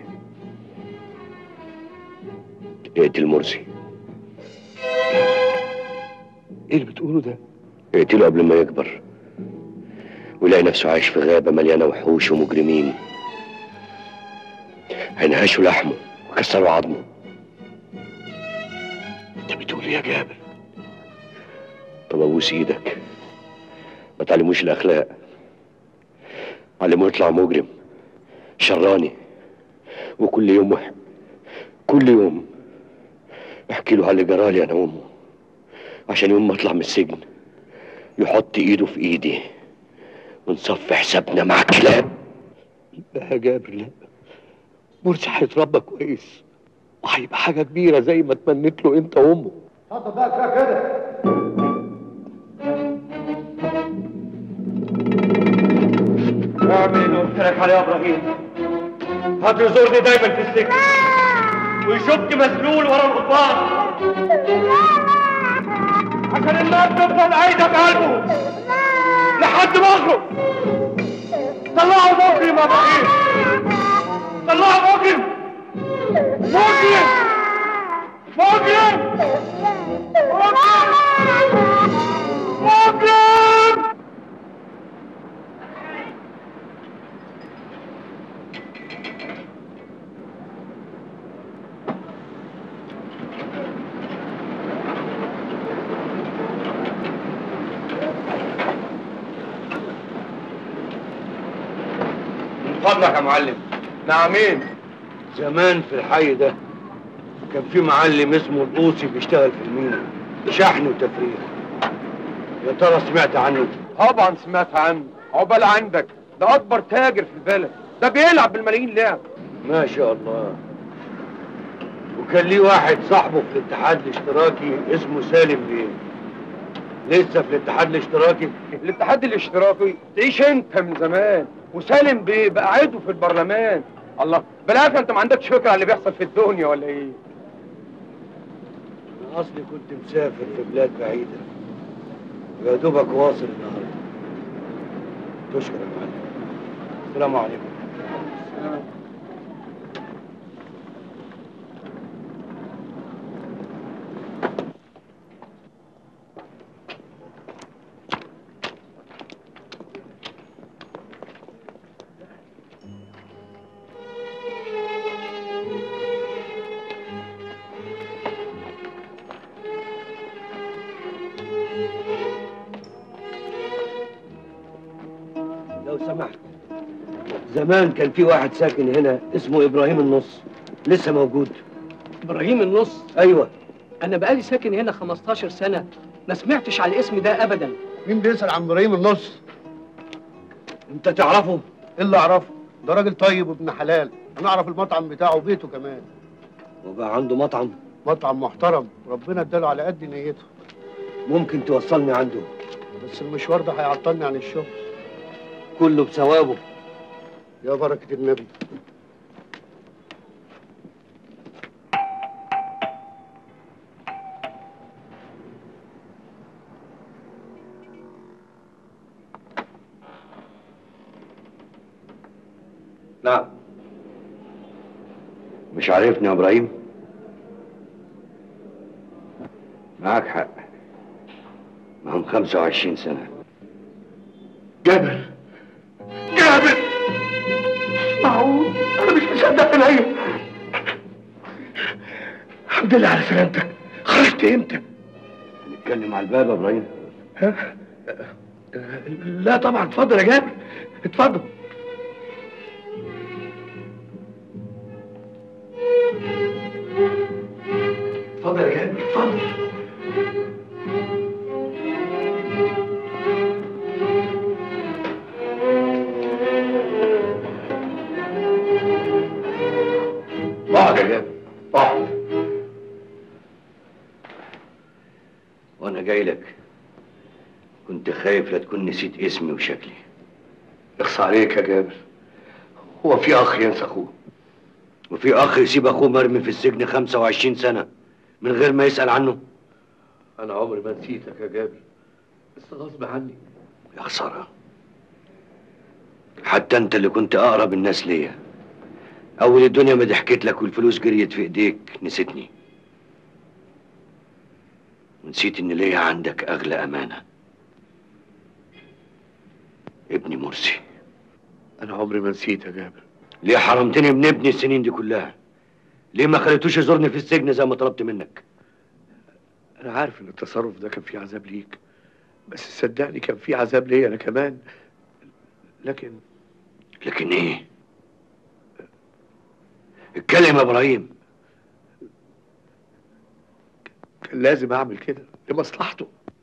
اقتل مرسي. إيه اللي بتقوله ده؟ اقتله قبل ما يكبر ويلاقي نفسه عايش في غابة مليانة وحوش ومجرمين هينهشوا لحمه وكسروا عظمه. انت بتقول ايه يا جابر؟ طب ابوس ايدك ما تعلموش الاخلاق، علموه يطلع مجرم شراني، وكل يوم وح... كل يوم احكي له على اللي جرالي انا وامه، عشان يوم ما اطلع من السجن يحط ايده في ايدي ونصفي حسابنا مع الكلاب. لا يا جابر لا، مرسي هيتربى كويس وهيبقى حاجه كبيره زي ما تمنيت له انت وامه. اتفضل بقى كفايه كده. اعمل اللي قلت لك عليه يا ابراهيم. هتزورني دايما في السجن ويشوفني مسلول ورا الغضبان عشان النار تفضل قايده بقلبه لحد ما اخرج. طلعوا مجرم يا ابراهيم، طلعوا مجرم مجرم مجرم مجرم مجرم. فضلك يا معلم. نعمين. زمان في الحي ده كان في معلم اسمه القوسي بيشتغل في المينا شحن وتفريغ. يا ترى سمعت عنه؟ طبعا سمعت عنه. عقبال عندك، ده اكبر تاجر في البلد، ده بيلعب بالملايين لعب. ما شاء الله. وكان ليه واحد صاحبه في الاتحاد الاشتراكي اسمه سالم بيه. لسه في الاتحاد الاشتراكي؟ الاتحاد الاشتراكي تعيش انت من زمان، وسالم بيه بقى عضو في البرلمان. الله، بالعافيه انت ما عندكش فكره على اللي بيحصل في الدنيا ولا ايه؟ انا اصلي كنت مسافر في بلاد بعيده ويا دوبك واصل النهارده. تشكر يا معلم. السلام عليكم. السلام. زمان كان في واحد ساكن هنا اسمه ابراهيم النص، لسه موجود. ابراهيم النص؟ ايوه. انا بقالي ساكن هنا خمستاشر سنه، ما سمعتش على الاسم ده ابدا. مين بيسأل عن ابراهيم النص؟ انت تعرفه؟ ايه اللي اعرفه؟ ده راجل طيب وابن حلال، انا اعرف المطعم بتاعه وبيته كمان. وبقى عنده مطعم؟ مطعم محترم، ربنا اداله على قد نيته. ممكن توصلني عنده؟ بس المشوار ده هيعطلني عن الشغل. كله بثوابه. يا بركة النبي. نعم. مش عارفني يا ابراهيم؟ معاك حق، ما هم خمسة وعشرين سنة. جابر جابر معقول؟ انا مش مصدق عينيا. الحمد لله على سلامتك. خرجت امتى؟ نتكلم على الباب يا ابراهيم. ها؟ لا طبعا، اتفضل يا جابر اتفضل. اتفضل يا جابر اتفضل. اقعد يا جابر اقعد. وانا جاي لك كنت خايف لا تكون نسيت اسمي وشكلي. اخص عليك يا جابر، هو في اخ ينسى اخوه؟ وفي اخ يسيب اخوه مرمي في السجن خمسة وعشرين سنة من غير ما يسأل عنه؟ انا عمري ما نسيتك يا جابر، بس غصب عني. يا خسارة، حتى انت اللي كنت اقرب الناس ليا، اول الدنيا ما ضحكت لك والفلوس جريت في ايديك نسيتني، ونسيت ان ليا عندك اغلى امانة، ابني مرسي. انا عمري ما نسيت يا جابر. ليه حرمتني من ابني السنين دي كلها؟ ليه ما خليتوش يزورني في السجن زي ما طلبت منك؟ انا عارف ان التصرف ده كان فيه عذاب ليك، بس صدقني كان فيه عذاب ليا انا كمان. لكن لكن ايه؟ اتكلم يا ابراهيم. كان لازم اعمل كده لمصلحته.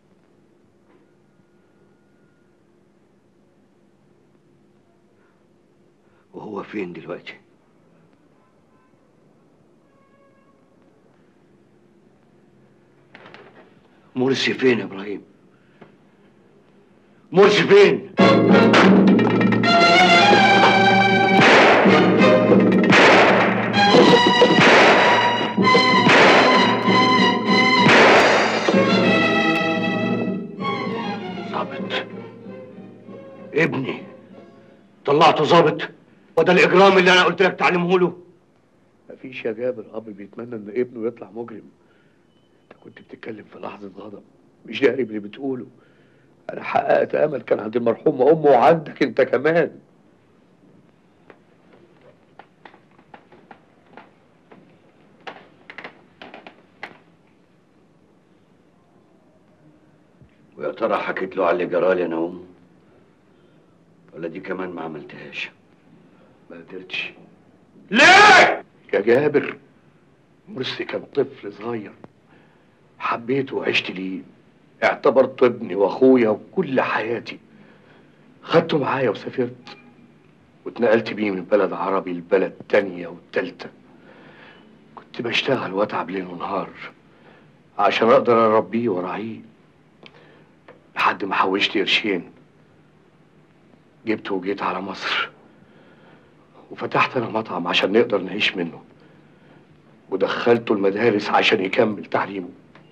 وهو فين دلوقتي؟ مرسي فين يا ابراهيم؟ مرسي فين؟ ظابط ابني طلعته ظابط؟ وده الاجرام اللي انا قلت لك تعلمه له؟ مفيش يا جابر اب بيتمنى ان ابنه يطلع مجرم. انت كنت بتتكلم في لحظه غضب، مش داري باللي بتقوله. انا حققت امل كان عند المرحومه امه وعندك انت كمان. ويا ترى حكيت له على اللي جرالي انا وامه، ولا دي كمان ما عملتهاش؟ ما قدرتش. ليه؟ يا جابر، مرسي كان طفل صغير، حبيته وعشت ليه، اعتبرته ابني واخويا وكل حياتي. خدته معايا وسافرت، واتنقلت بيه من بلد عربي لبلد تانية والتالتة. كنت بشتغل واتعب ليل ونهار عشان اقدر اربيه وراعيه، لحد ما حوشت قرشين جبته وجيت على مصر، وفتحت انا مطعم عشان نقدر نعيش منه، ودخلته المدارس عشان يكمل تعليمه.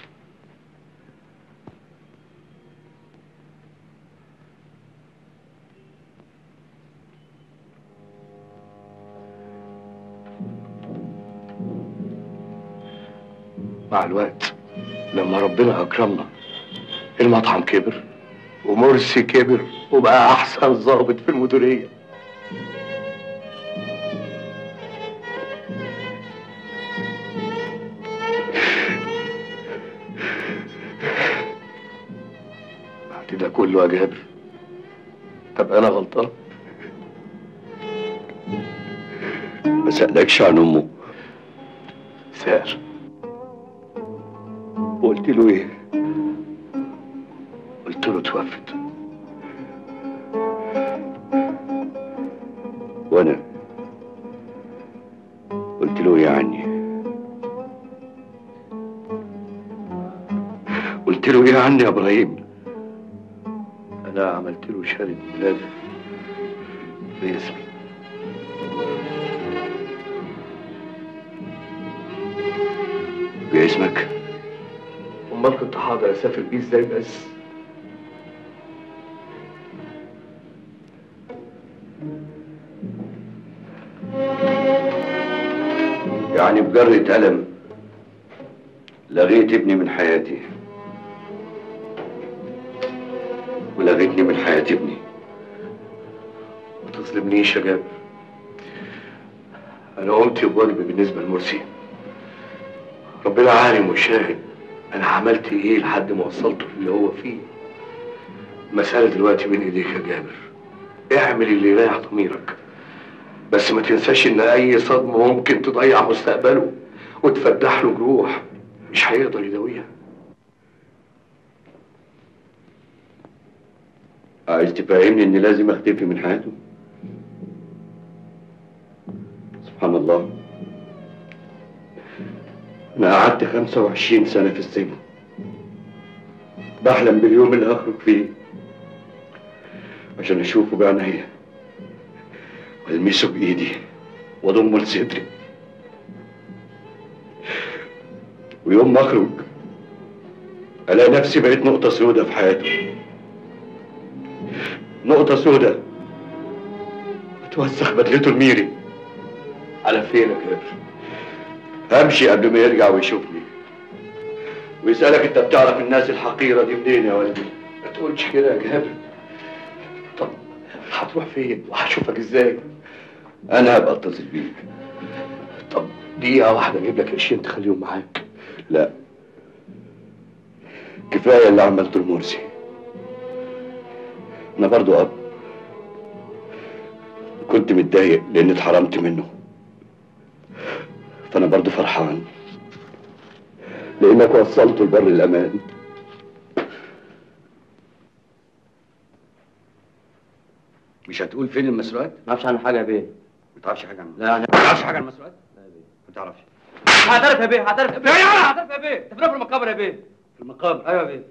مع الوقت لما ربنا اكرمنا المطعم كبر ومرسي كبر وبقى احسن ضابط في المديريه. بعد ده كله يا جابر، طب انا غلطان؟ ما سألكش عن أمه؟ سأل. وقلت له إيه؟ قلت له توفت. وأنا قلت له إيه عني؟ قلت له إيه عني يا إبراهيم؟ أنا عملت له شهادة ميلاد باسمي. باسمك؟ أمال كنت حاضر أسافر بيه إزاي بس؟ يعني بجرة قلم لغيت ابني من حياتي ولغيتني من حياة ابني. ما تظلمنيش يا جابر. أنا قمت بواجبي بالنسبة لمرسي. ربنا عالم وشاهد أنا عملت إيه لحد ما وصلته اللي هو فيه. المسألة دلوقتي بين إيديك يا جابر. اعمل اللي يريح ضميرك، بس ما تنساش إن أي صدمة ممكن تضيع مستقبله وتفتح له جروح مش هيقدر يداويها. عايز تفهمني إني لازم أختفي من حياته؟ سبحان الله، أنا قعدت خمسة وعشرين سنة في السجن بحلم باليوم اللي هخرج فيه عشان أشوفه بعينيا والمسه بإيدي وأضمه لصدري، ويوم ما أخرج ألاقي نفسي بقيت نقطة سودة في حياته، نقطة سودة بتوسخ بدلته الميري. على فين يا جابر؟ همشي قبل ما يرجع ويشوفني ويسألك انت بتعرف الناس الحقيرة دي منين يا ولدي؟ ما تقولش كده يا جابر. طب هتروح فين وهشوفك ازاي؟ انا هبقى اتصل بيك. طب دقيقة واحدة اجيب لك قرشين تخليهم معاك. لا، كفاية اللي عملته لمرسي. انا برضو اب، كنت متضايق لاني اتحرمت منه، فانا برضو فرحان لانك وصلته لبر الامان. مش هتقول فين المسروقات؟ ما اعرفش عنه حاجه يا بيه. ما تعرفش حاجه عنه؟ لا يعني ما تعرفش حاجه عن المسروقات؟ لا يا بيه. ما تعرفش. هعترف يا بيه، هعترف يا بيه. يا يلا هعترف يا بيه. انت في المقابر يا بيه. في المقابر؟ ايوه يا بيه.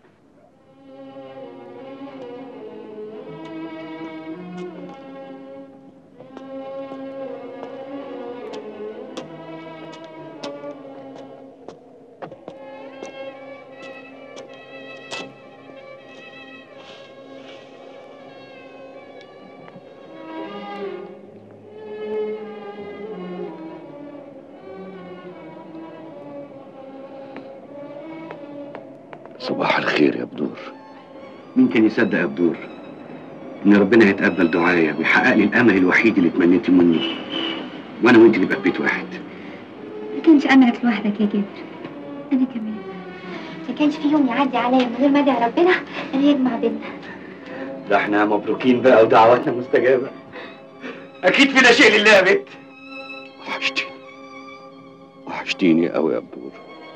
صباح الخير يا بدور. مين كان يصدق يا بدور ان ربنا هيتقبل دعايا ويحقق لي الامل الوحيد اللي تمنيته مني، وانا وانت نبقى في بيت واحد. ما كانش املك لوحدك يا جابر، انا كمان. ما كانش في يوم يعدي عليا من غير ما ادعي ربنا ان يجمع بينا. ده احنا مبروكين بقى ودعواتنا مستجابه. اكيد فينا شيء لله يا بنت. وحشتيني وحشتيني قوي يا بدور.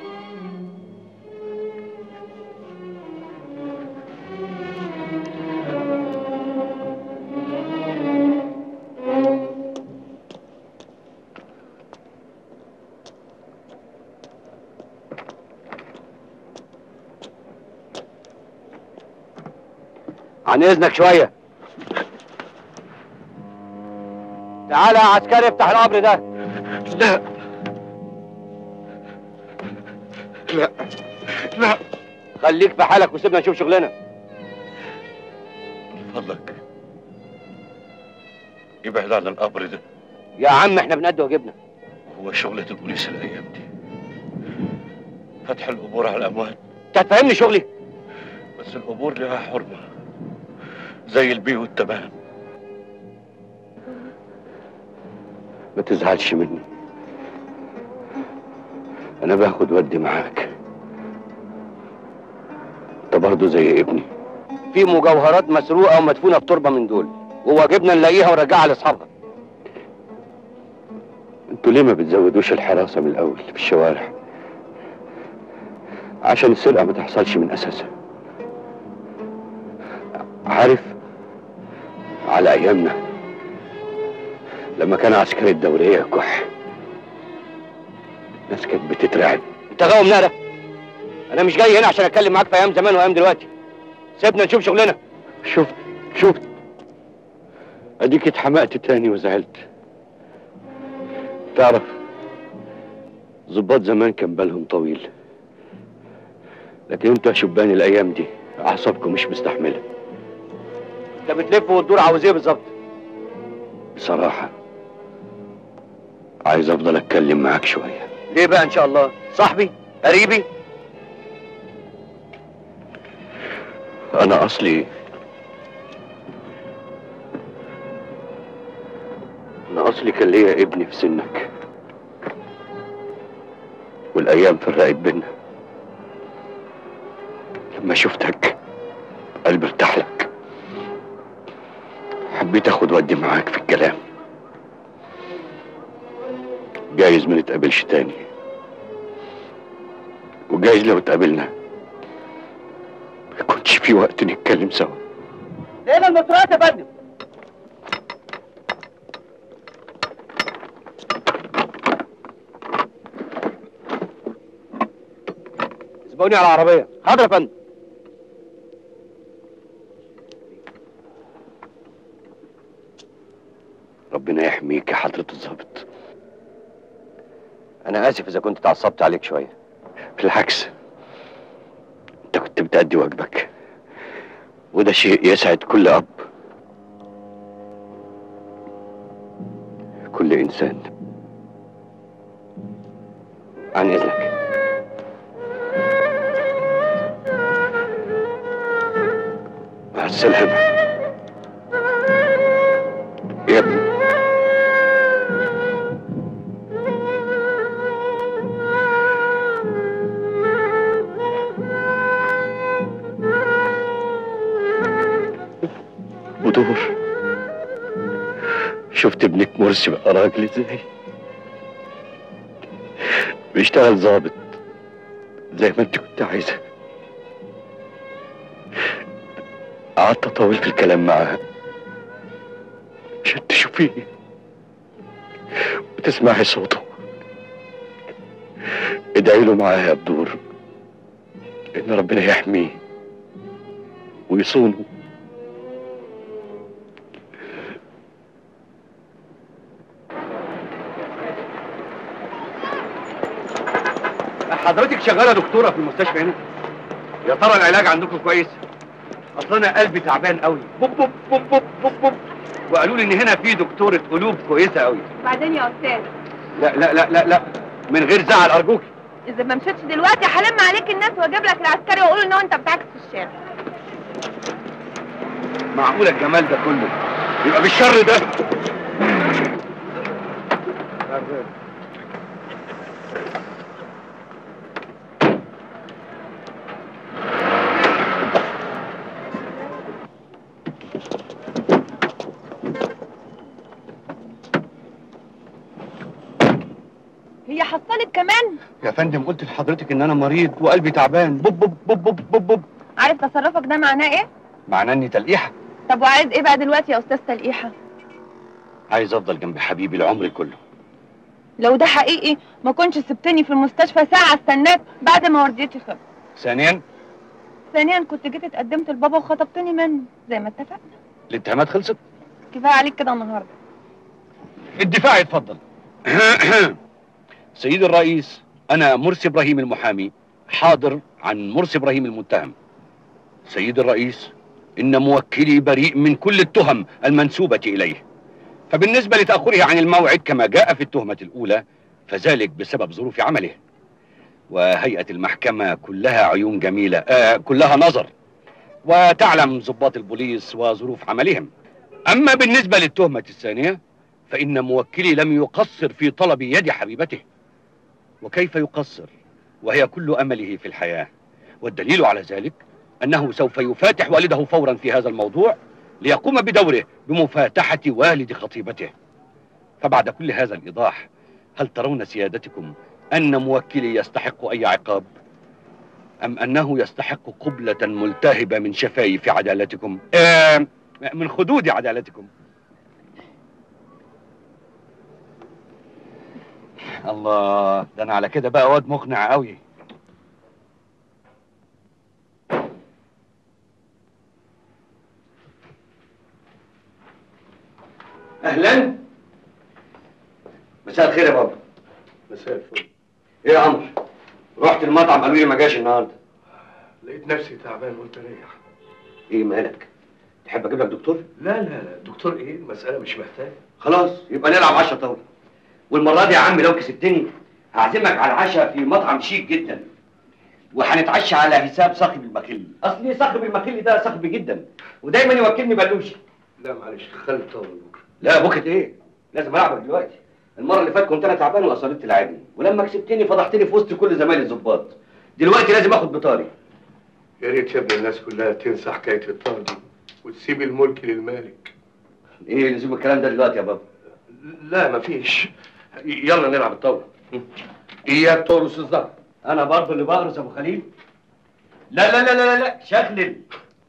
عن اذنك شويه. تعالى يا عسكري افتح القبر ده. لا لا لا، خليك في حالك وسيبنا نشوف شغلنا. من فضلك ابعد عن القبر ده. يا عم احنا بنأدي واجبنا. هو شغلة البوليس الايام دي فتح القبور على الاموات. انت هتفهمني شغلي؟ بس القبور لها حرمه زي البيه والتمام. ما تزعلش مني، انا باخد ودي معاك، انت برضه زي ابني. في مجوهرات مسروقه ومدفونه في تربه من دول، وواجبنا نلاقيها ونرجعها لاصحابها. انتوا ليه ما بتزودوش الحراسة من الأول في الشوارع عشان السرقة ما تحصلش من أساسها؟ عارف، على أيامنا لما كان عسكري الدورية كح الناس كانت بتترعب. انت غاوي منقرة؟ انا مش جاي هنا عشان اتكلم معاك في ايام زمان وايام دلوقتي. سيبنا نشوف شغلنا. شفت شفت اديك اتحمقت تاني وزعلت. تعرف ظباط زمان كان بالهم طويل، لكن انتوا يا شبان الايام دي اعصابكم مش مستحمله. انت بتلف وتدور عاوز ايه بالظبط؟ بصراحه عايز افضل اتكلم معاك شويه. ليه بقى ان شاء الله؟ صاحبي؟ قريبي؟ انا اصلي انا اصلي كان ليا ابني في سنك، والايام فرقت بينا. لما شفتك قلبي ارتاح لك، حبيت اخد ودي معاك في الكلام. جايز ما نتقابلش تاني، وجايز لو اتقابلنا ما يكونش في وقت نتكلم سوا. لقينا المطرات يا فندم. اسبقوني على العربية. حاضر يا فندم. ربنا يحميك يا حضرة الضابط. أنا آسف إذا كنت اتعصبت عليك شوية. بالعكس، أنت كنت بتأدي واجبك، وده شيء يسعد كل أب، كل إنسان. عن إذنك. مع السلامة يا ابني. بدور، شفت ابنك مرسي بقى راجل ازاي؟ بيشتغل ظابط زي ما انت كنت عايزه. قعدت اطول في الكلام معاها عشان تشوفيه وتسمعي صوته. ادعي له معايا يا بدور ان ربنا يحميه ويصونه. حضرتك شغالة دكتورة في المستشفى هنا؟ يا ترى العلاج عندكم كويس؟ اصل انا قلبي تعبان قوي، بوب بوب بوب بوب بوب بوب، وقالوا لي ان هنا في دكتورة قلوب كويسة قوي. بعدين يا استاذ، لا لا لا لا لا من غير زعل ارجوك. اذا ما مشيتش دلوقتي هلم عليك الناس واجيب لك العسكري واقول ان انت بتعكس في الشارع. معقولة الجمال ده كله يبقى بالشر ده؟ هي حصلت كمان؟ يا فندم قلت لحضرتك ان انا مريض وقلبي تعبان. بوب بوب بوب بوب بوب بوب. عارف تصرفك ده معناه ايه؟ معناه اني تلقيحة. طب وعايز ايه بقى دلوقتي يا استاذ تلقيحة؟ عايز افضل جنب حبيبي العمر كله. لو ده حقيقي ما كنتش سبتني في المستشفى ساعة استناك بعد ما ورديتي خلص. ثانيا ثانيا كنت جيت اتقدمت لبابا وخطبتني منه زي ما اتفقنا. الاتهامات خلصت؟ كفاية عليك كده النهارده. الدفاع يتفضل. سيد الرئيس، أنا مرسي إبراهيم المحامي حاضر عن مرسي إبراهيم المتهم. سيد الرئيس، إن موكلي بريء من كل التهم المنسوبة إليه، فبالنسبة لتأخره عن الموعد كما جاء في التهمة الأولى فذلك بسبب ظروف عمله، وهيئة المحكمة كلها عيون جميلة، آه كلها نظر، وتعلم ضباط البوليس وظروف عملهم. أما بالنسبة للتهمة الثانية فإن موكلي لم يقصر في طلب يد حبيبته. وكيف يقصر وهي كل أمله في الحياة؟ والدليل على ذلك أنه سوف يفاتح والده فورا في هذا الموضوع ليقوم بدوره بمفاتحة والد خطيبته. فبعد كل هذا الإيضاح هل ترون سيادتكم أن موكلي يستحق أي عقاب؟ أم أنه يستحق قبلة ملتهبة من شفايف عدالتكم؟ آه من خدود عدالتكم. الله، ده أنا على كده بقى واد مقنع قوي. أهلا. مساء الخير يا بابا. مساء الفل. إيه يا عمرو؟ رحت المطعم قالوا لي ما جاش النهارده. لقيت نفسي تعبان قلت اريح. ايه مالك؟ تحب اجيب لك دكتور؟ لا لا لا دكتور ايه؟ المسألة مش محتاجة. خلاص يبقى نلعب عشا طاولة. والمرة دي يا عم لو كسبتني هعزمك على العشاء في مطعم شيك جدا. وهنتعشى على حساب صاحب المخلي. اصلي صاحب المخلي ده صاحبي جدا ودايما يوكلني بلوشي. لا معلش خلي الطاولة بكرة. لا بكرة ايه؟ لازم العبك دلوقتي. المرة اللي فاتت كنت انا تعبان واصريت تلعبني، ولما كسبتني فضحتني في وسط كل زمايلي الظباط. دلوقتي لازم اخد بطاري. يا ريت يا ابن الناس كلها تنسى حكاية الطار دي وتسيب الملك للمالك. ايه لزوم الكلام ده دلوقتي يا بابا؟ لا مفيش. يلا نلعب الطاولة. اياك تقرص الزهر. انا برضه اللي بقرص ابو خليل. لا لا لا لا لا شخلل.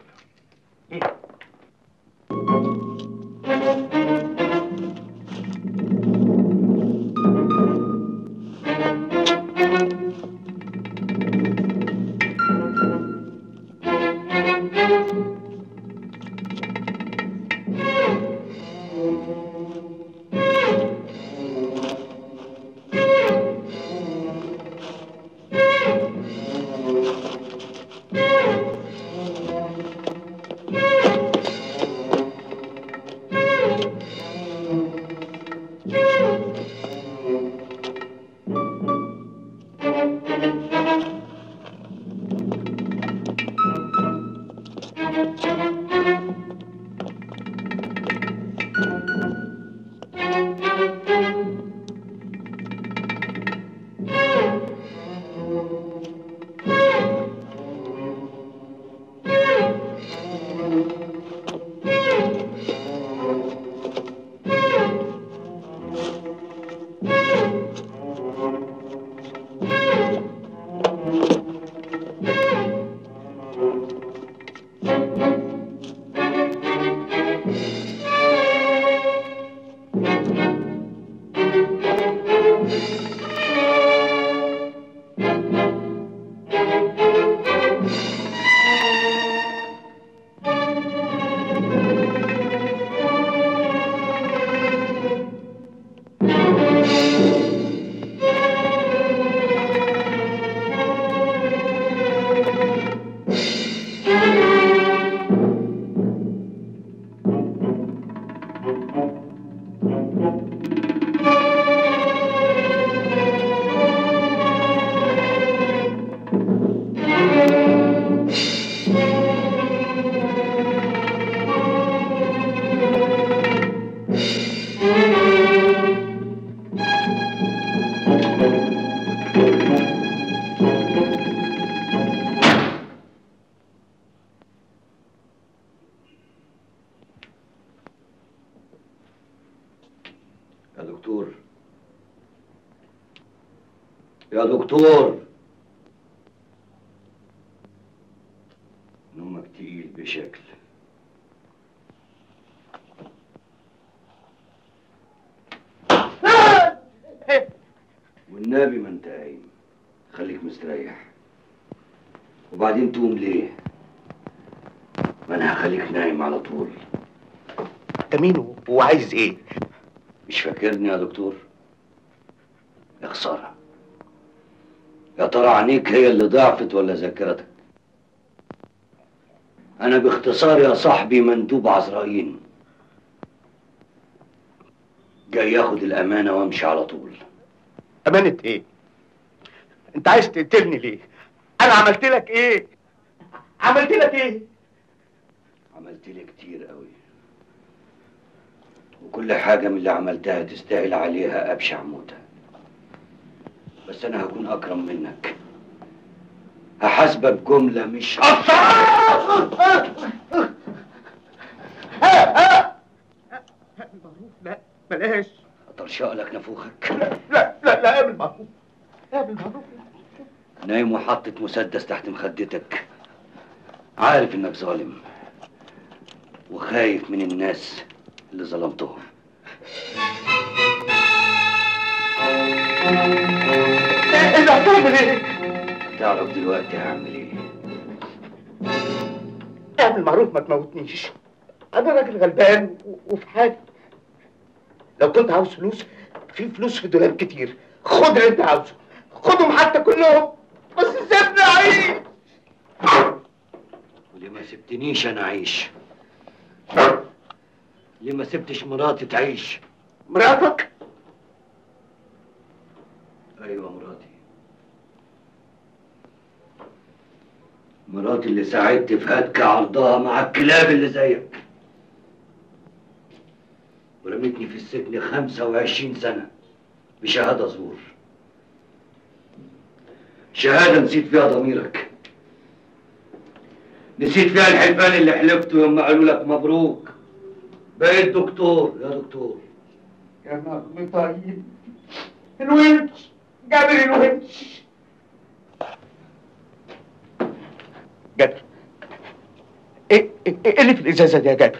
يا دكتور يا دكتور نومك تقيل بشكل. والنبي ما انت قايم، خليك مستريح. وبعدين تقوم ليه؟ ما انا هخليك نايم على طول. انت مين وعايز ايه؟ مش فاكرني يا دكتور؟ يا خسارة، يا ترى عينيك هي اللي ضعفت ولا ذاكرتك؟ أنا باختصار يا صاحبي مندوب عزرائيل، جاي ياخد الأمانة وامشي على طول. أمانة إيه؟ أنت عايز تقتلني ليه؟ أنا عملت لك إيه؟ عملت لك إيه؟ عملت لي كتير قوي، وكل حاجة من اللي عملتها تستاهل عليها أبشع موتة. بس أنا هكون أكرم منك، هحاسبك جملة مش لا بلاش. بطل شقلك نافوخك. لا لا لا قابل معروف، قابل معروف. نايم وحطت مسدس تحت مخدتك، عارف انك ظالم وخايف من الناس اللي ظلمتهم. انت هتعمل ايه؟ تعرف دلوقتي هعمل ايه؟ اعمل معروف ما تموتنيش، انا راجل غلبان وفي حاجه. لو كنت عاوز فلوس، في فلوس في الدولاب كتير، خد اللي انت عاوزه، خدهم حتى كلهم، بس سيبني اعيش. وليه ما سبتنيش انا اعيش؟ ليه ما سبتش مراتي تعيش؟ مراتك؟ ايوه مراتي، مراتي اللي ساعدت في هتك عرضها مع الكلاب اللي زيك، ورمتني في السجن خمسة وعشرين سنة بشهادة زور، شهادة نسيت فيها ضميرك، نسيت فيها الحلفان اللي حلفته يوم ما قالوا لك مبروك بقيت دكتور يا دكتور. يا نهار طيب، الونش جابر الونش. جابر، ايه ايه اللي في الازازه دي يا جابر؟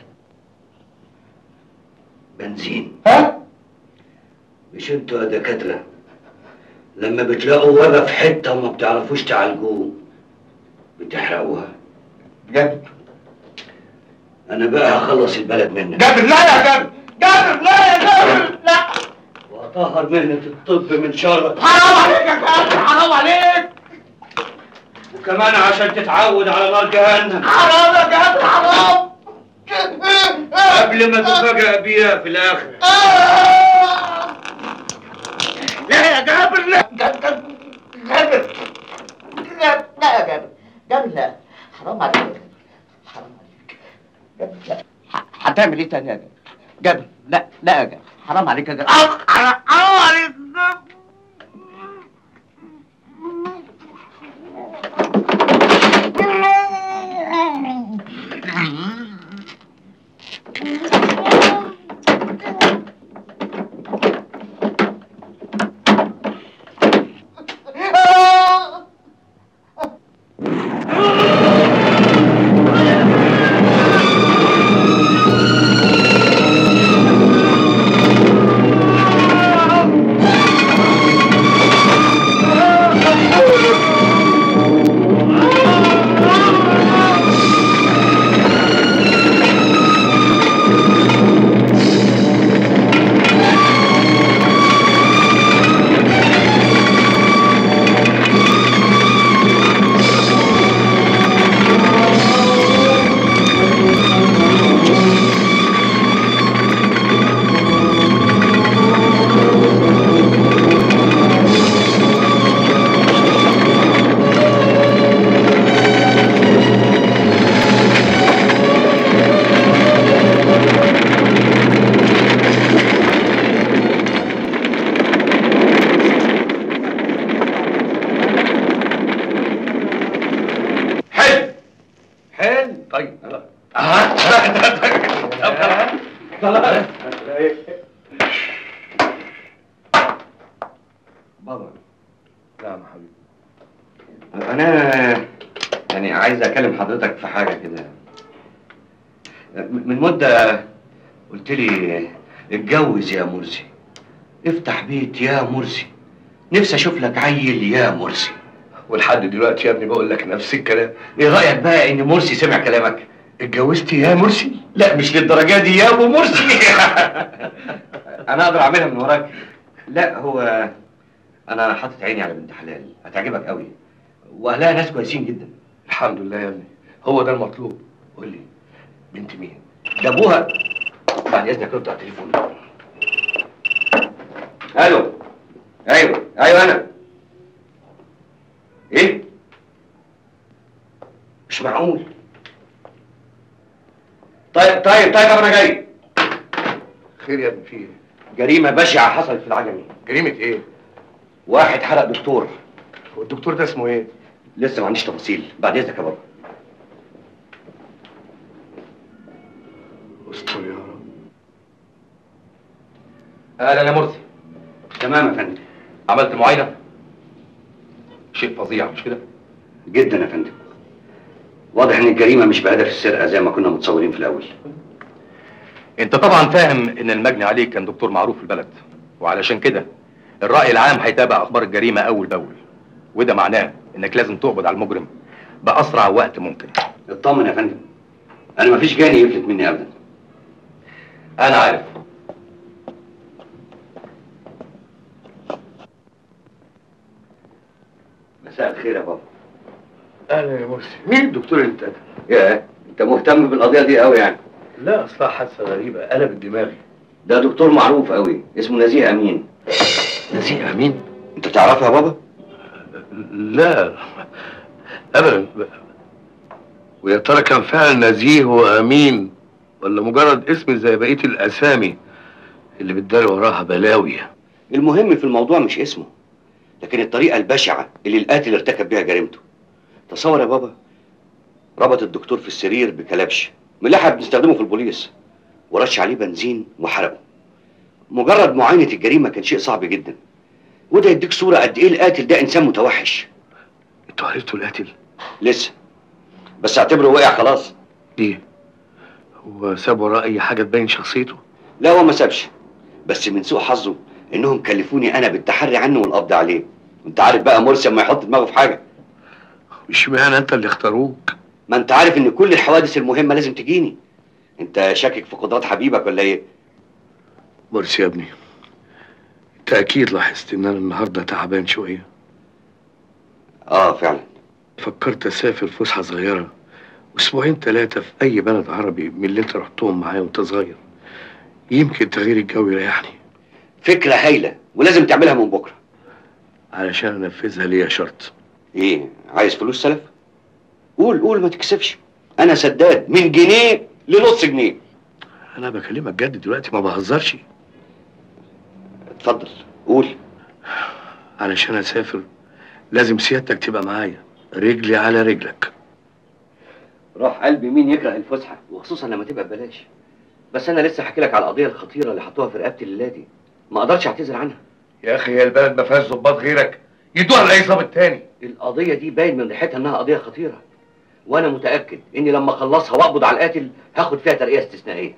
بنزين. ها؟ مش انتوا يا دكاترة لما بتلاقوا وبا في حتة وما بتعرفوش تعالجوه بتحرقوها؟ جابر، انا بقى هخلص البلد منك. جابر لا يا جابر، جابر لا يا جابر لا، واطهر مهنة الطب من شرك. حرام عليك يا جابر، حرام عليك. وكمان عشان تتعود على نار جهنم. حرام يا جابر، حرام. قبل ما تفاجأ بيها في الاخر. لا يا جابر لا، جابر جابر لا لا يا جابر، جابر لا، حرام عليك يا جابر، حرام عليك جابر لا. هتعمل ايه تاني يا جابر؟ جابر لا لا يا جابر، حرام عليك يا جابر، حرام عليك يا جابر. بابا. نعم يا حبيبي. أنا يعني عايز أكلم حضرتك في حاجة كده. من مدة قلت لي اتجوز يا مرسي، افتح بيت يا مرسي، نفسي أشوف لك عيل يا مرسي. ولحد دلوقتي يا ابني بقول لك نفس الكلام. إيه رأيك بقى إن مرسي سمع كلامك؟ اتجوزت يا مرسي؟ لا مش للدرجة دي يا أبو مرسي. أنا أقدر أعملها من وراك. لا هو أنا حاطط عيني على بنت حلال هتعجبك قوي، وأهلها ناس كويسين جدا. الحمد لله يا ابني، هو ده المطلوب. قول لي بنت مين؟ ده أبوها. بعد إذنك رد على التليفون. ألو. أيوه أيوه أنا. إيه؟ مش معقول. طيب طيب طيب أنا جاي. خير يا ابني في إيه؟ جريمة بشعة حصلت في العجمي. جريمة إيه؟ واحد حرق دكتور. والدكتور ده اسمه إيه؟ لسه ما عنديش تفاصيل، بعد إذنك يا بابا. استر يا رب. اهلا يا مرسي. تمام يا فندم. عملت معاينه؟ شيء فظيع مش كده؟ جدا يا فندم. واضح ان الجريمه مش بهدف السرقه زي ما كنا متصورين في الاول. انت طبعا فاهم ان المجني عليك كان دكتور معروف في البلد، وعلشان كده الراي العام هيتابع اخبار الجريمه اول باول، وده معناه انك لازم تقبض على المجرم باسرع وقت ممكن. اطمن يا فندم، انا مفيش جاني يفلت مني ابدا. انا عارف. مساء الخير يا بابا. اهلا يا مرسي. مين الدكتور اللي اتقتل؟ يا انت مهتم بالقضيه دي قوي يعني؟ لا اصلها حادثه غريبه قلبت دماغي. ده دكتور معروف قوي اسمه نزيه امين. نزيه امين؟ انت تعرفه يا بابا؟ لا ابدا. ويا ترى كان فعلا نزيه وامين ولا مجرد اسم زي بقيه الاسامي اللي بتداري وراها بلاوي؟ المهم في الموضوع مش اسمه، لكن الطريقه البشعه اللي القاتل ارتكب بيها جريمته. تصور يا بابا، ربط الدكتور في السرير بكلبش من اللي احنا بنستخدمه في البوليس، ورش عليه بنزين وحرقه. مجرد معاينه الجريمه كان شيء صعب جدا، وده يديك صوره قد ايه القاتل ده انسان متوحش. انتوا عرفتوا القاتل؟ لسه، بس اعتبره وقع خلاص. ليه؟ هو ساب وراه اي حاجه تبين شخصيته؟ لا هو ما سابش، بس من سوء حظه انهم كلفوني انا بالتحري عنه والقبض عليه. انت عارف بقى مرسي اما يحط دماغه في حاجه. مش معنى انت اللي اختاروك؟ ما انت عارف ان كل الحوادث المهمه لازم تجيني. انت شاكك في قدرات حبيبك ولا ايه؟ مرسي يا ابني، انت اكيد لاحظت ان انا النهارده تعبان شويه. اه فعلا. فكرت اسافر فسحه صغيره اسبوعين ثلاثه في اي بلد عربي من اللي انت رحتهم معايا وانت صغير، يمكن تغيير الجو يريحني. فكره هايله ولازم تعملها من بكره. علشان انفذها ليا شرط. ايه، عايز فلوس سلف؟ قول قول ما تكسفش، انا سداد من جنيه لنص جنيه. انا بكلمك جد دلوقتي ما بهزرش. اتفضل قول. علشان اسافر لازم سيادتك تبقى معايا، رجلي على رجلك. روح قلبي، مين يكره الفسحه وخصوصا لما تبقى ببلاش. بس انا لسه هحكي لك على القضيه الخطيره اللي حطوها في رقبتي الليله دي، ما اقدرش اعتذر عنها. يا اخي هي البلد ما فيهاش ظباط غيرك يدوها لاي ظابط تاني. القضيه دي باين من ريحتها انها قضيه خطيره، وانا متاكد اني لما اخلصها واقبض على القاتل هاخد فيها ترقيه استثنائيه.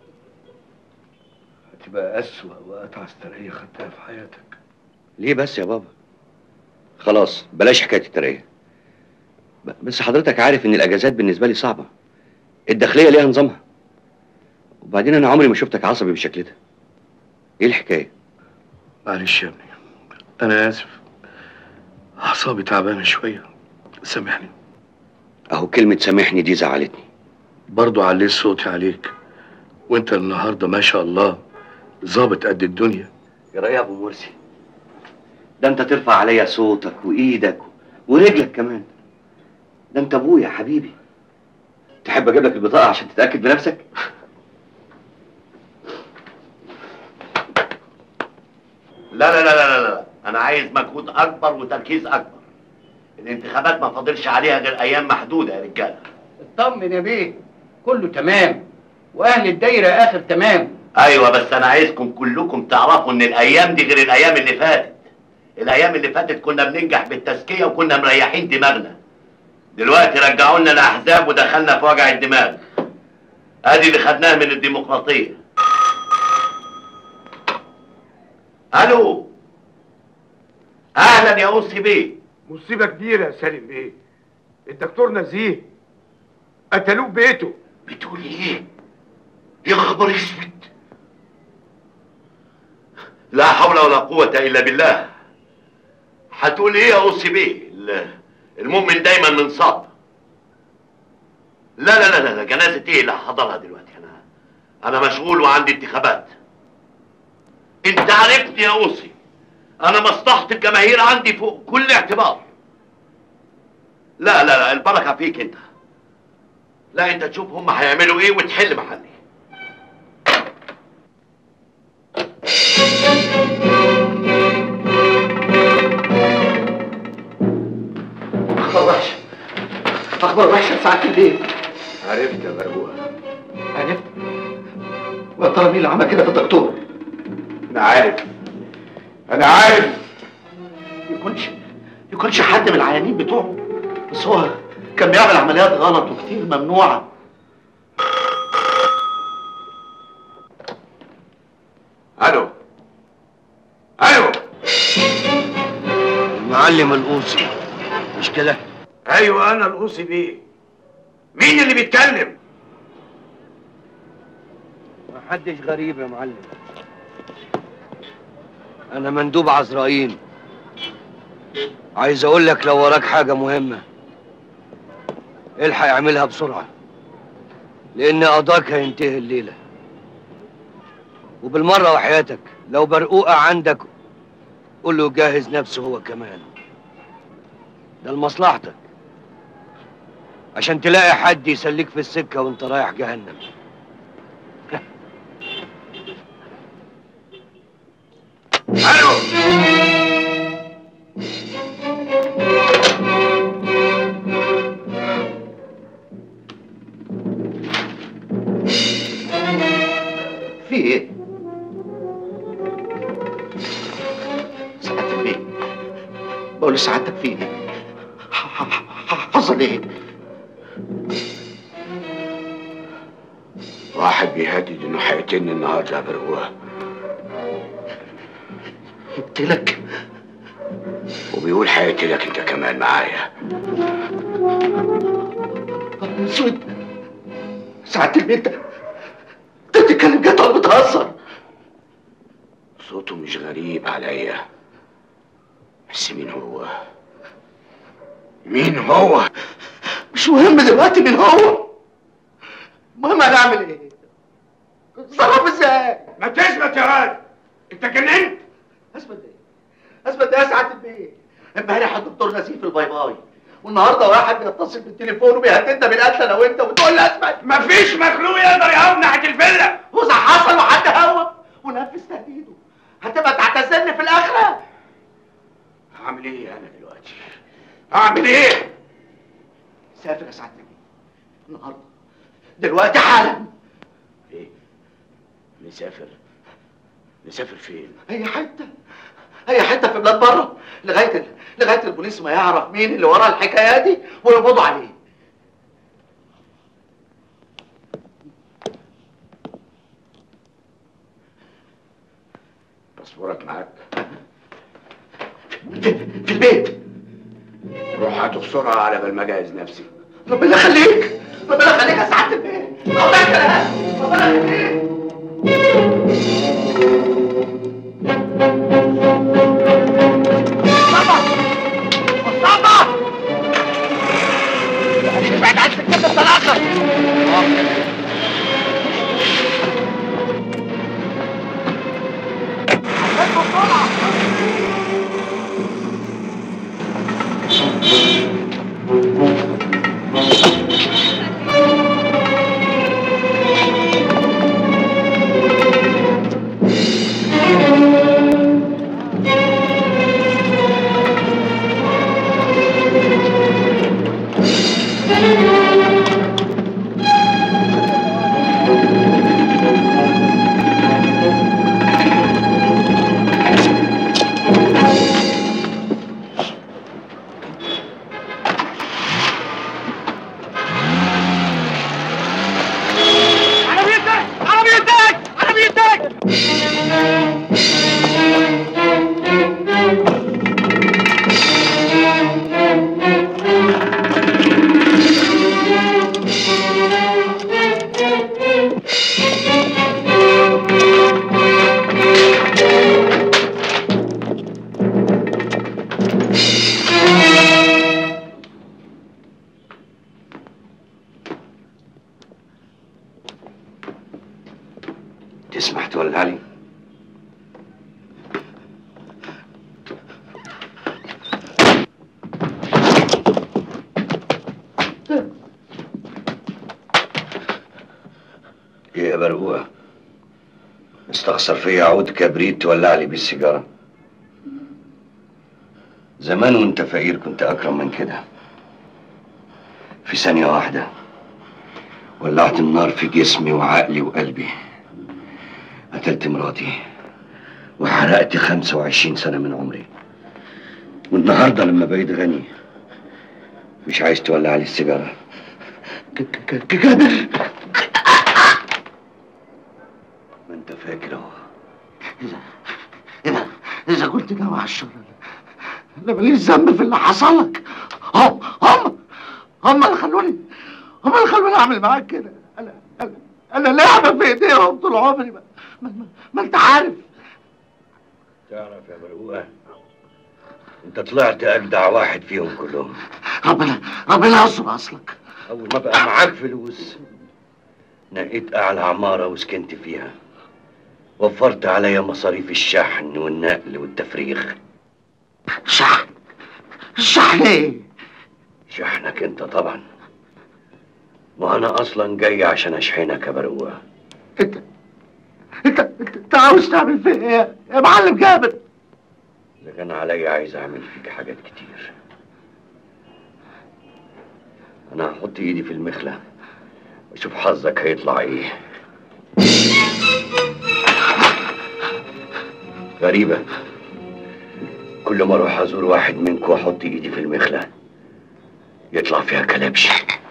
هتبقى اسوأ واتعس ترقيه خدتها في حياتك. ليه بس يا بابا؟ خلاص بلاش حكايه الترقيه. بس حضرتك عارف ان الاجازات بالنسبه لي صعبه، الداخليه ليها نظامها، وبعدين انا عمري ما شفتك عصبي بالشكل ده. ايه الحكايه؟ معلش يا ابني، انا اسف، اعصابي تعبانه شويه، سامحني. اهو كلمه سامحني دي زعلتني. برضو عليت صوتي عليك، وانت النهارده ما شاء الله ظابط قد الدنيا. يا رأي يا ابو مرسي، ده انت ترفع عليا صوتك وايدك ورجلك كمان. ده انت ابويا يا حبيبي. تحب اجيب لك البطاقه عشان تتاكد بنفسك؟ لا لا لا لا لا، انا عايز مجهود اكبر وتركيز اكبر. الانتخابات ما فاضلش عليها غير ايام محدوده يا رجاله. اطمن يا بيه، كله تمام، واهل الدايره اخر تمام. ايوه بس انا عايزكم كلكم تعرفوا ان الايام دي غير الايام اللي فاتت. الايام اللي فاتت كنا بننجح بالتزكيه وكنا مريحين دماغنا. دلوقتي رجعوا لنا الاحزاب ودخلنا في وجع الدماغ. ادي اللي خدناه من الديمقراطيه. الو، اهلا يا انسي بيه. مصيبه كبيره يا سالم بيه، الدكتور نزيه قتلوه بيته. بتقول ايه؟ يا خبر اسود، لا حول ولا قوه الا بالله. هتقول ايه يا انسي بيه؟ المؤمن دايما منصاب. لا لا لا لا، جنازه ايه اللي هحضرها دلوقتي؟ انا انا مشغول وعندي انتخابات. انت عارفني يا اوصي، انا مصلحة الجماهير عندي فوق كل اعتبار. لا لا لا، البركة فيك انت. لا انت تشوف هم هيعملوا ايه وتحل محلي. اخبار وحشة، اخبار وحشة ساعة الليل. عرفت يا مرقوق. عرفت؟ ويا ترى مين اللي عمل كده في الدكتور؟ انا عارف انا عارف يكونش يكونش حد من العيانين بتوعه، بس هو كان بيعمل عمليات غلط وكتير ممنوعه. الو الو المعلم القوسي مش كده؟ ايوه انا القوسي بيه. مين اللي بيتكلم؟ محدش غريب يا معلم، انا مندوب عزرائيل. عايز اقول لك لو وراك حاجه مهمه الحق اعملها بسرعه، لان قضاك هينتهي الليله. وبالمره وحياتك لو برقوقه عندك قول له جهز نفسه هو كمان، ده لمصلحتك، عشان تلاقي حد يسليك في السكه وانت رايح جهنم. الو في ايه؟ سعادة البيه، بقول لسعادتك في ايه؟ حصل ايه؟ واحد بيهدد انه هيقتلني النهارده يا برقوه. يقتلك؟ وبيقول هيقتلك انت كمان معايا. اسود، سعادة البيه انت انت بتتكلم جد ولا بتهزر؟ صوته مش غريب عليا، بس مين هو؟ مين هو؟ مش مهم دلوقتي مين هو، المهم هنعمل ايه؟ اتصرف ازاي؟ ما تثبت يا واد، انت جننت؟ اثبت ايه؟ اثبت ايه يا سعادة البيه؟ امبارح الدكتور نزيه في الباي باي، والنهارده واحد بيتصل بالتليفون وبيهددنا بالقتل انا وانت وتقول لي اثبت. مفيش مخلوق يقدر يهاوب ناحيه الفيلا. وإذا حصل وحد هوب ونفذ تهديده هتبقى تعتذرني في الاخره؟ هعمل ايه انا دلوقتي؟ اعمل ايه؟ سافر يا سعادة البيه النهارده دلوقتي حالا. ايه؟ نسافر؟ نسافر فين؟ اي حته، اي حته في بلاد بره، لغايه ال... لغايه البوليس ما يعرف مين اللي ورا الحكايه دي ويقبضوا عليه. باسبورك معاك؟ في, في البيت. روح هاته بسرعه على بال ما اجهز نفسي. ربنا يخليك، ربنا يخليك يا سعاده البيت. ربنا يخليك، ربنا يخليك. ابعد عن سكة الطلاقة. تسمح تولع لي؟ ايه يا برقوقة؟ مستخسر فيا عود كبريت تولع لي بيه السيجارة؟ زمان وانت فقير كنت اكرم من كده. في ثانية واحدة ولعت النار في جسمي وعقلي وقلبي. قتلت مراتي وحرقت خمسة وعشرين سنة من عمري، والنهارده لما بقيت غني مش عايز تولع لي السيجارة. جابر، ما انت فاكر اهو. إذا إذا إذا كنت ناوي على الشر، أنا ماليش ذنب في اللي حصل لك. هم هم هم اللي خلوني هم اللي خلوني أعمل معاك كده. أنا أنا أنا لعبة في إيديهم طول عمري. ما, ما, ما أنت عارف. تعرف يا برقوقة، انت طلعت أجدع واحد فيهم كلهم. ربنا ربنا يستر أصلك. أول ما بقى معاك فلوس نقيت أعلى عمارة وسكنت فيها، وفرت عليا مصاريف الشحن والنقل والتفريغ. شحن؟ شحن ايه؟ شحنك انت طبعا، وانا اصلا جاي عشان اشحنك يا برقوقة. انت انت انت عاوز تعمل فيا ايه يا معلم جابر؟ اذا كان عليا عايز اعمل فيك حاجات كتير. انا هحط ايدي في المخلة واشوف حظك هيطلع ايه. غريبة، كل ما اروح ازور واحد منكم واحط ايدي في المخلة يطلع فيها كلبش.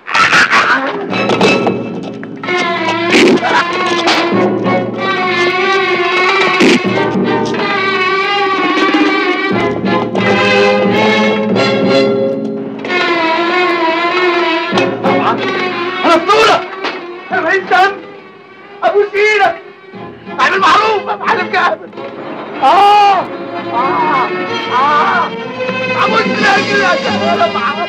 انا بطولك، انا ماليش ذنب. ابوس ايدك، اعمل معروف يا معلم جابر. اه اه اه ابوس ايدك ولا معروف.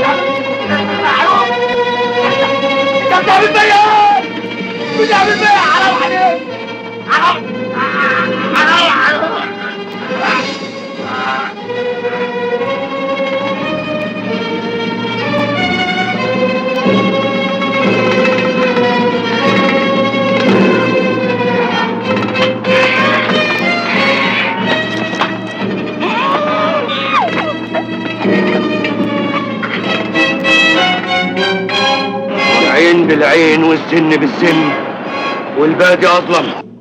انت بتعمل بيا بتعمل بيا، حرام عليك، حرام حرام حرام. العين بالعين والسن بالسن والباقي اظلم.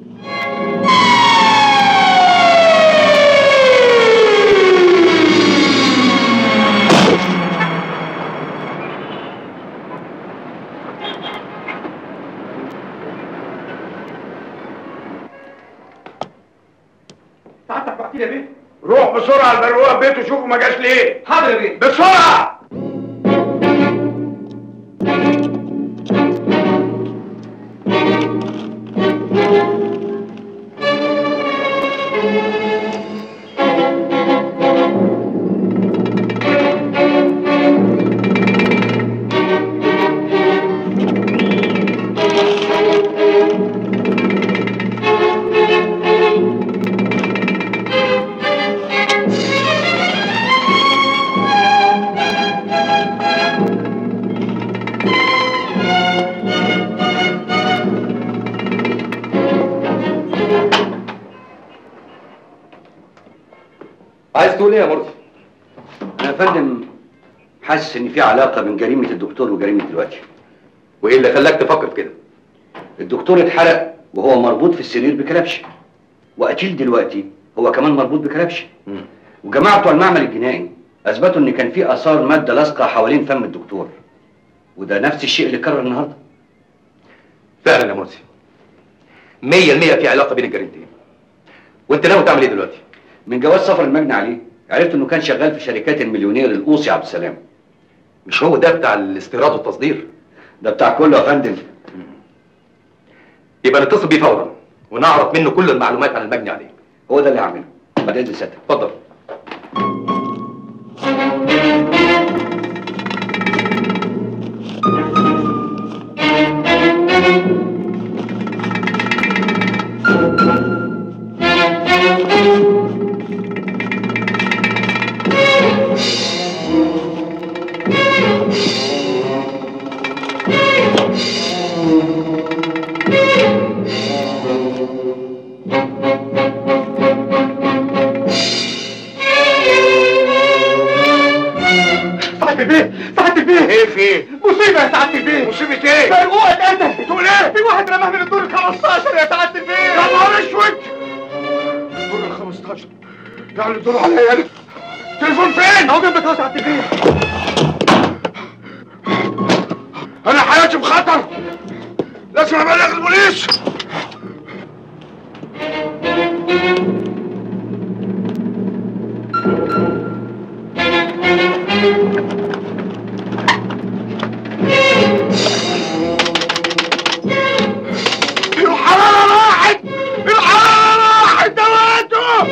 ساعتك بعتيلي يا بيه؟ روح بسرعه البروقه بيته شوفوا ما جاش ليه. حاضر يا بيه. بسرعه. عايز تقول ايه يا مرسي؟ انا يا فندم حاسس ان في علاقه بين جريمه الدكتور وجريمه دلوقتي. وايه اللي خلاك تفكر في كده؟ الدكتور اتحرق وهو مربوط في السرير بكلبش، وقتيل دلوقتي هو كمان مربوط بكلبش. وجماعه بتوع المعمل الجنائي اثبتوا ان كان في اثار ماده لاصقه حوالين فم الدكتور، وده نفس الشيء اللي اتكرر النهارده. فعلا يا مرسي، مية المية في علاقه بين الجريمتين. وانت ناوي تعمل ايه دلوقتي؟ من جواز سفر المجني عليه عرفت انه كان شغال في شركات المليونير القوصي عبد السلام. مش هو ده بتاع الاستيراد والتصدير؟ ده بتاع كله يا فندم. يبقى نتصل بيه فورا ونعرف منه كل المعلومات عن المجني عليه. هو ده اللي هعمله. بعد اذن سيادتك. اتفضل. ايه في ايه؟ مصيبة يا سعادة البيه. مصيبة ايه؟ برقوقة اتقتل. بتقول ايه؟ في واحد رماه من الدور ال خمستاشر يا سعادة البيه. يا نهار اسود! الدور ال خمستاشر يعني دول عليا انا. التليفون فين؟ اهو جنبك اهو ساعة التليفون. انا حياتي بخطر، لازم ابلغ البوليس. الحرارة راحت، الحرارة راحت دواتو.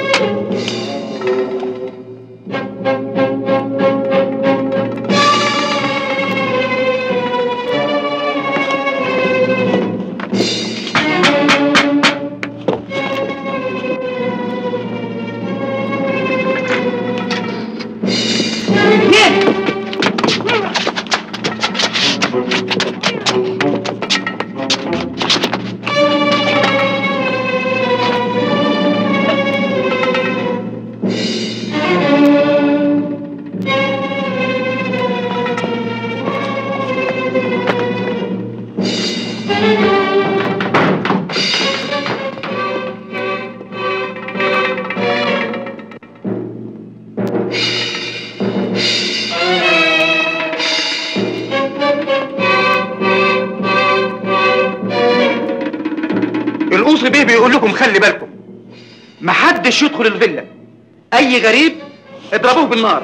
القوصي بيه بيقول لكم خلي بالكم، محدش يدخل الفيلا، اي غريب اضربوه بالنار.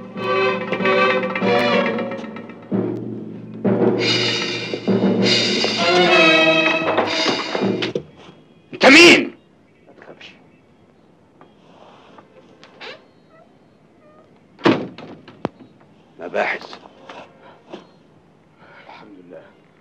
انت مين؟ ما تخافش. مباحث. الحمد لله.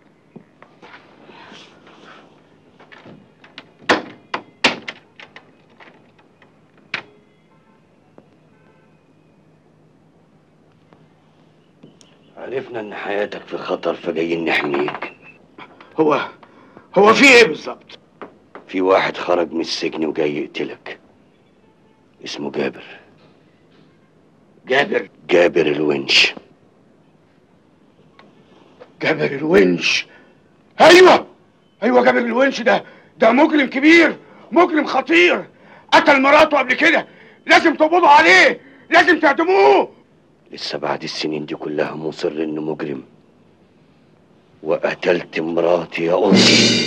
عرفنا ان حياتك في خطر فجايين نحميك. هو هو في ايه بالظبط؟ في واحد خرج من السجن وجاي يقتلك، اسمه جابر. جابر؟ جابر الونش. جابر الونش؟ ايوه ايوه جابر الونش ده ده مجرم كبير، مجرم خطير، قتل مراته قبل كده، لازم تقبضوا عليه، لازم تعدموه. لسه بعد السنين دي كلها مصر انه مجرم؟ وقتلت مراتي يا قصي.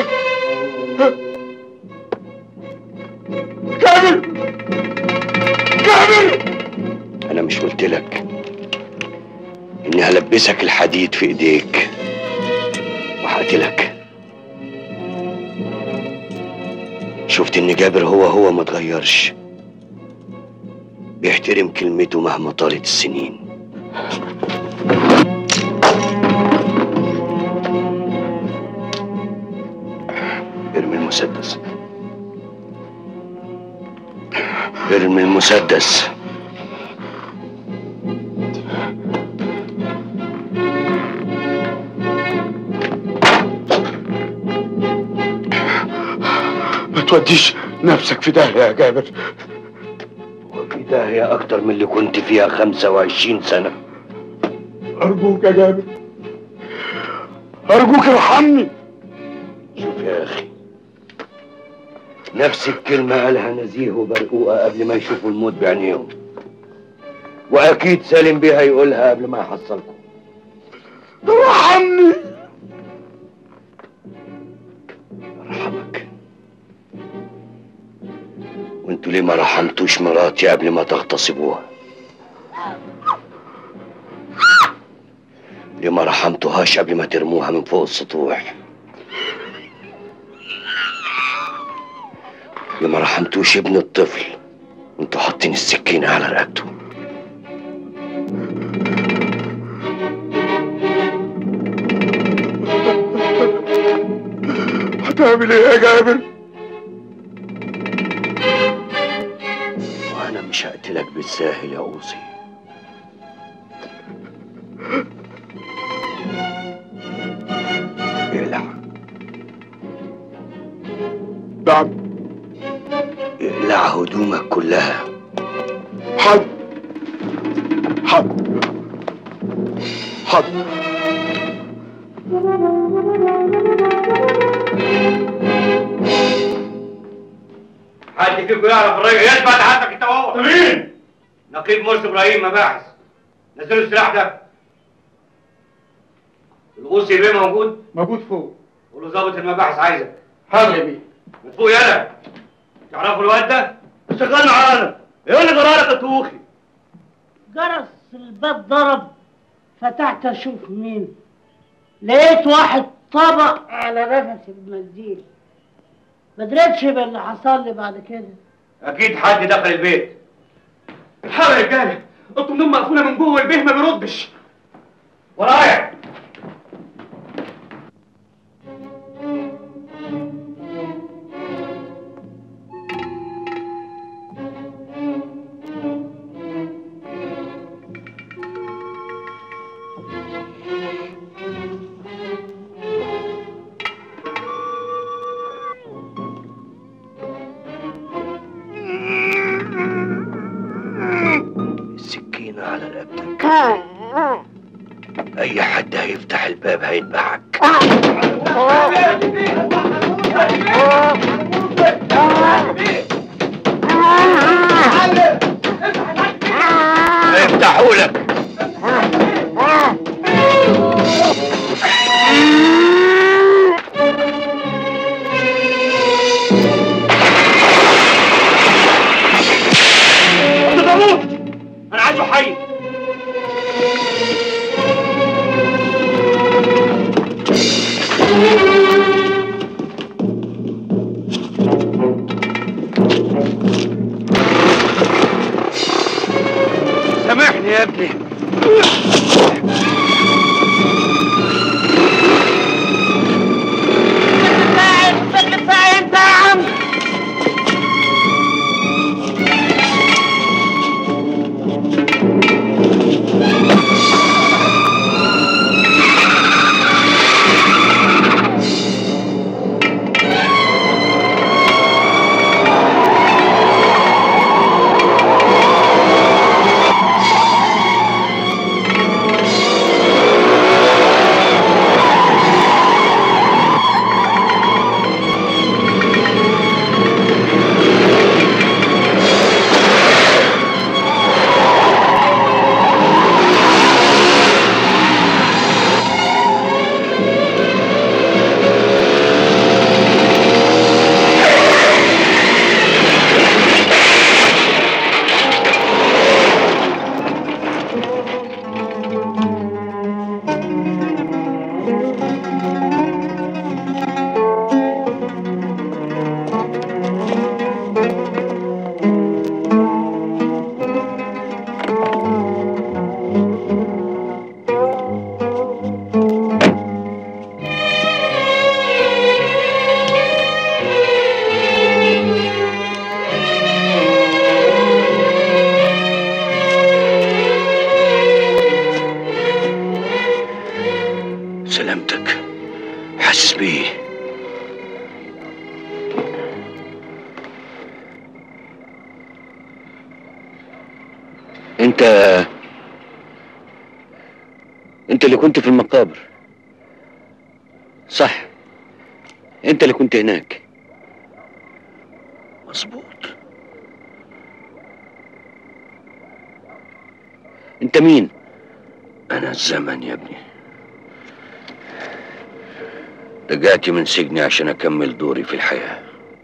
جابر جابر انا مش قلت لك اني هلبسك الحديد في ايديك وهقتلك؟ شفت ان جابر هو هو ما اتغيرش، بيحترم كلمته مهما طالت السنين. ارمي المسدس، ارمي المسدس. ما توديش نفسك في داهية يا جابر. وفي داهية أكتر من اللي كنت فيها خمسة وعشرين سنة. أرجوك يا جابر، أرجوك ارحمني. شوف يا أخي، نفس الكلمة قالها نزيه وبرقوقة قبل ما يشوفوا الموت بعينيهم، وأكيد سالم بيه هيقولها قبل ما يحصلكم. ارحمني. أرحمك؟ وانتوا ليه ما رحمتوش مراتي قبل ما تغتصبوها؟ ليه ما رحمتوهاش قبل ما ترموها من فوق السطوح؟ ليه ما رحمتوش ابن الطفل وانتوا حاطين السكينة على رقبته؟ هتعمل ايه يا جابر؟ وانا مش هقتلك بالساهل يا قوصي. اقلع. نعم. اقلع هدومك كلها. حاضر حاضر حاضر. حد فيكم يعرف الراجل يثبت عندك انت وهو؟ مين؟ نقيب مرسي ابراهيم مباحث. نزلوا السلاح ده. الغوصي بيه موجود؟ موجود فوق. قول له ظابط المباحث عايزك. حاضر يا بيه. من فوق يالا. تعرفوا الواد ده؟ شغال معانا. ايه اللي جرالك يا توخي؟ جرس الباب ضرب، فتحت اشوف مين، لقيت واحد طبق على نفس المنديل. ما دريتش باللي حصل لي بعد كده. اكيد حد دخل البيت. الحقوا يا رجاله، اوضه النوم مقفوله من جوه والبيه ما بيردش. ورايا. السكينة على رقبتك. أي حد هيفتح الباب هيذبحك. هيفتحوا لك. انت تموت. انا عايزه حي. سامحني يا ابني. الشكل بتاعي انت يا عم. سلامتك. حاسس بيه. انت انت اللي كنت في المقابر صح؟ انت اللي كنت هناك مظبوط. انت مين؟ انا الزمن يا ابني. رجعت من سجني عشان اكمل دوري في الحياة.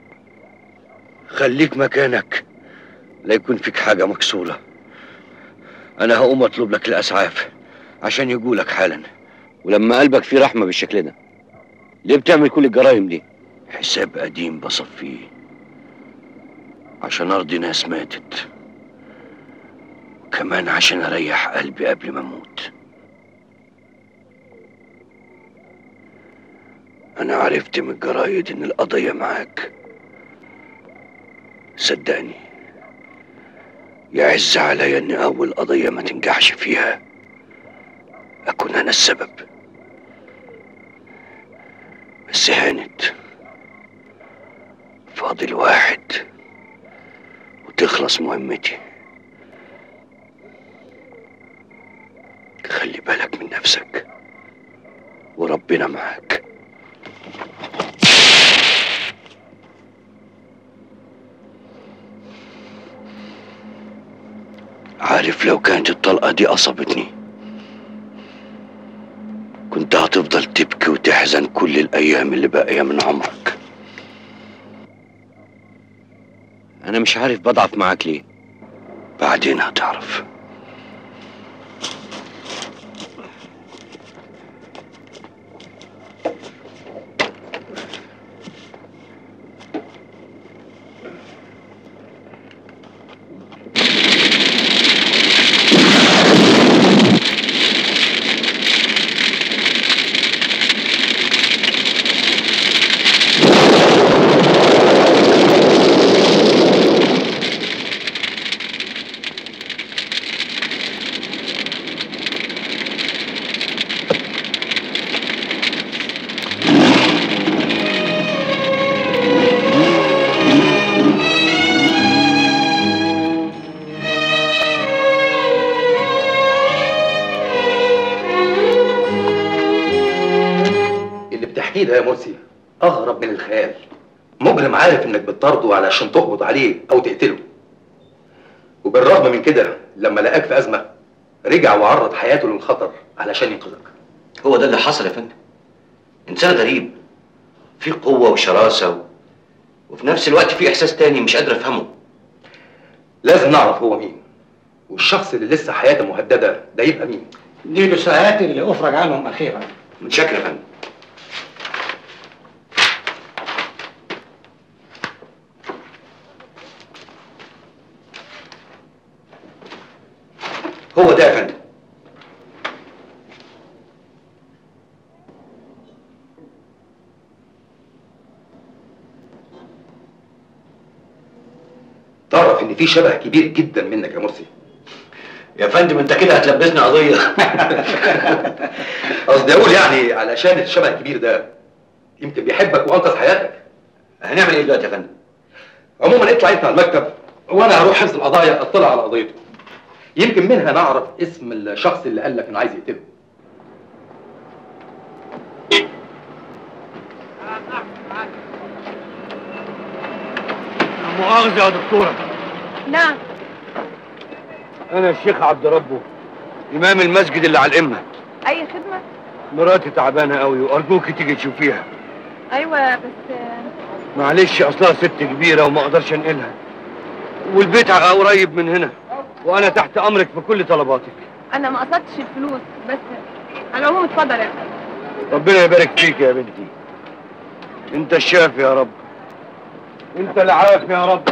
خليك مكانك لا يكون فيك حاجة مكسورة. انا هقوم اطلب لك الاسعاف عشان يجولك حالا. ولما قلبك فيه رحمة بالشكل ده ليه بتعمل كل الجرايم دي؟ حساب قديم بصفيه عشان ارضي ناس ماتت، وكمان عشان اريح قلبي قبل ما اموت. انا عرفت من الجرايد ان القضية معاك. صدقني يعز عليا ان اول قضية ما تنجحش فيها اكون انا السبب. بس هانت، فاضل واحد وتخلص مهمتي. خلي بالك من نفسك وربنا معاك. عارف لو كانت الطلقة دي أصابتني كنت هتفضل تبكي وتحزن كل الأيام اللي باقية من عمرك. أنا مش عارف بضعف معاك ليه. بعدين هتعرف. ده يا مرسي اغرب من الخيال. مجرم عارف انك بتطارده علشان تقبض عليه او تقتله، وبالرغم من كده لما لقاك في ازمه رجع وعرض حياته للخطر علشان ينقذك. هو ده اللي حصل يا فندم. انسان غريب، في قوه وشراسه و... وفي نفس الوقت في احساس تاني مش قادر افهمه. لازم نعرف هو مين، والشخص اللي لسه حياته مهدده ده يبقى مين. دي له ساعات اللي افرج عنهم اخيرا. متشكر يا فندم. هو ده يا فندم. تعرف ان في شبه كبير جدا منك يا مرسي. يا فندم انت كده هتلبسني قضيه. قصدي اقول يعني علشان الشبه الكبير ده يمكن بيحبك وانقذ حياتك. هنعمل ايه دلوقتي يا فندم؟ عموما اطلع انت على المكتب وانا هروح حفظ القضايا اطلع على قضيته، يمكن منها نعرف اسم الشخص اللي قال لك انه عايز يقتله. مؤاخذة يا دكتورة. نعم. أنا الشيخ عبد ربه، إمام المسجد اللي على القمة. أي خدمة؟ مراتي تعبانة قوي وأرجوكي تيجي تشوفيها. أيوة بس معلش أصلها ست كبيرة وما أقدرش أنقلها. والبيت قريب من هنا، وأنا تحت أمرك في كل طلباتك. أنا ما قصدتش الفلوس بس على العموم اتفضل يا فندم. ربنا يبارك فيك يا بنتي. أنت الشافي يا رب. أنت العافي يا رب.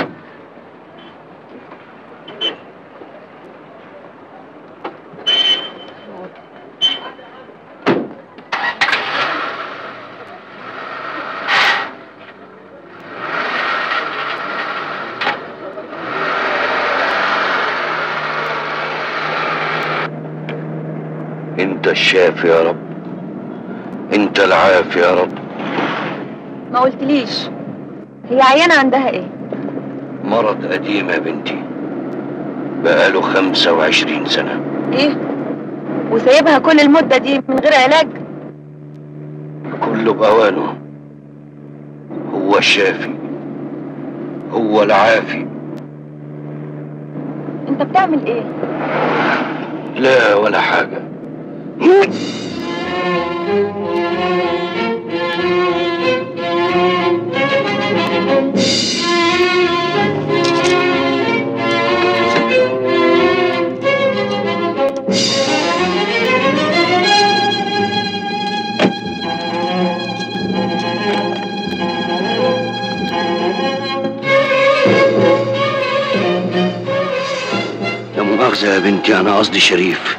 انت الشافي يا رب، انت العافي يا رب. ما قلتليش هي عيانة عندها ايه؟ مرض قديم يا بنتي، بقاله خمسة وعشرين سنة. ايه؟ وسايبها كل المدة دي من غير علاج؟ كله بأوانه. هو الشافي، هو العافي. انت بتعمل ايه؟ لا ولا حاجة. لا مؤاخذة يا بنتي، أنا قصدي شريف.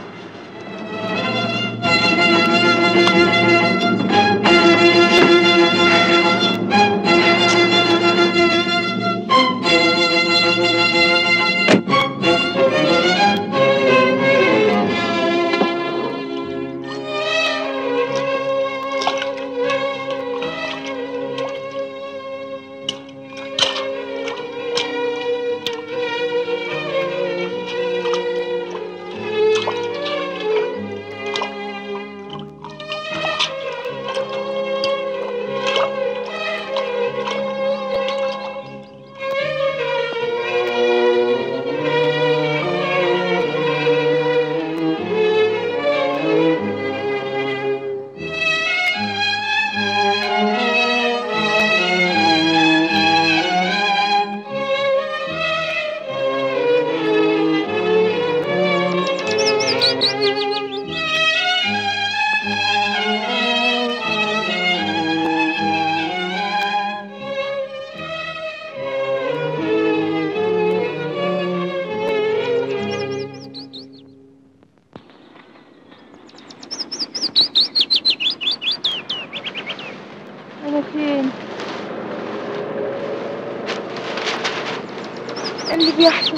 بيحصل؟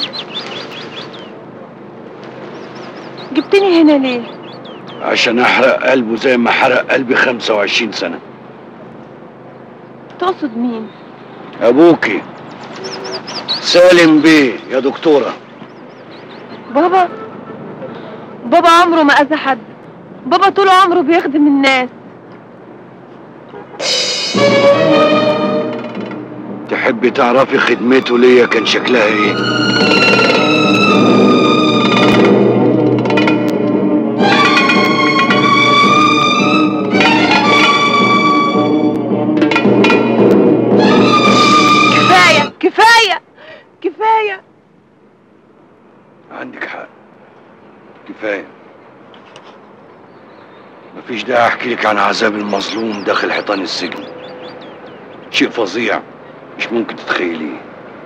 جبتني هنا ليه؟ عشان احرق قلبه زي ما حرق قلبي خمسة وعشرين سنة. تقصد مين؟ ابوكي سالم بيه يا دكتورة. بابا بابا عمره ما اذى حد. بابا طول عمره بيخدم الناس. تحبي تعرفي خدمته ليا كان شكلها ايه؟ كفاية كفاية كفاية. عندك حق، كفاية. مفيش داعي احكي لك عن عذاب المظلوم داخل حيطان السجن. شيء فظيع مش ممكن تتخيليه.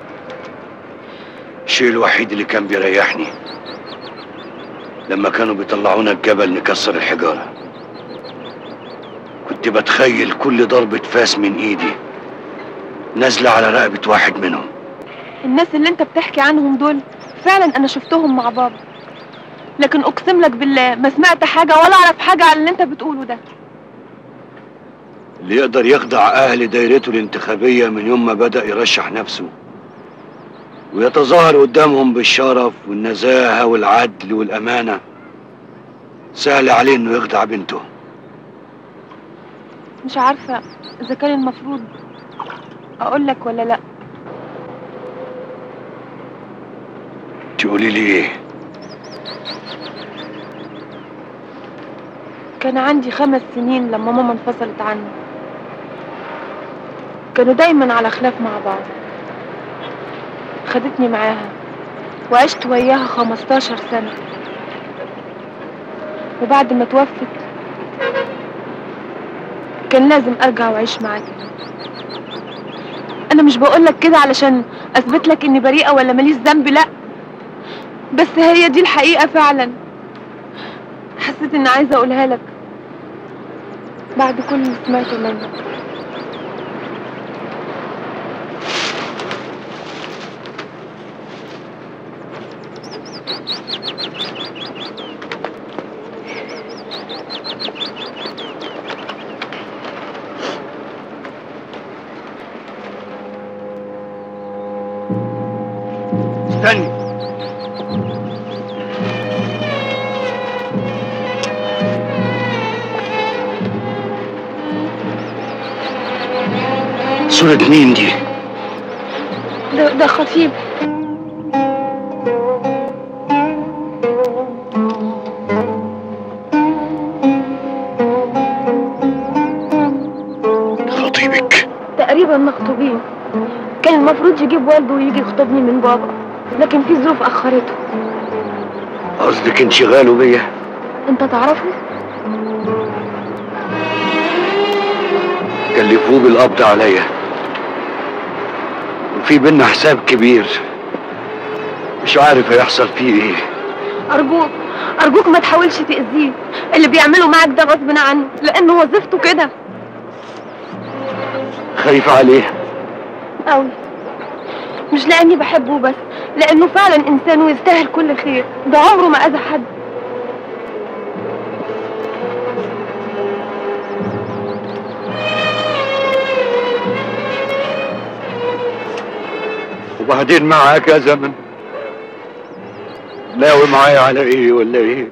الشيء الوحيد اللي كان بيريحني لما كانوا بيطلعونا الجبل نكسر الحجارة، كنت بتخيل كل ضربة فاس من ايدي نازلة على رقبة واحد منهم. الناس اللي انت بتحكي عنهم دول فعلا انا شفتهم مع بابا، لكن اقسم لك بالله ما سمعت حاجة ولا اعرف حاجة عن اللي انت بتقوله ده. اللي يقدر يخدع اهل دايرته الانتخابية من يوم ما بدأ يرشح نفسه ويتظاهر قدامهم بالشرف والنزاهة والعدل والامانة، سهل عليه انه يخدع بنته. مش عارفة اذا كان المفروض اقول لك ولا لا. تقولي لي ايه؟ كان عندي خمس سنين لما ماما انفصلت عني. كانوا دايما على خلاف مع بعض. خدتني معاها وعشت وياها خمستاشر سنة، وبعد ما توفت كان لازم ارجع واعيش معاك. انا مش بقولك كده علشان اثبت لك اني بريئة ولا ماليش ذنب، لا، بس هي دي الحقيقة فعلا. حسيت اني عايزة اقولها لك بعد كل اللي سمعته منك. استني. صورة مين دي؟ ده ده خطيب. خطيبك؟ تقريبا مخطوبين. كان المفروض يجيب والده ويجي يخطبني من بابا، لكن في ظروف اخرته. قصدك انشغاله بيا؟ انت تعرفه؟ كلفوه بالقبض عليا، وفي بينا حساب كبير مش عارف هيحصل فيه ايه. ارجوك ارجوك ما تحاولش تأذيه. اللي بيعمله معك ده غصب عنه، لانه وظيفته كده. خايفة عليه قوي، مش لاني بحبه بس، لانه فعلا انسان ويستاهل كل خير. ده عمره ما اذى حد. وبعدين معاك يا زمن، ناوي معايا على ايه ولا ايه؟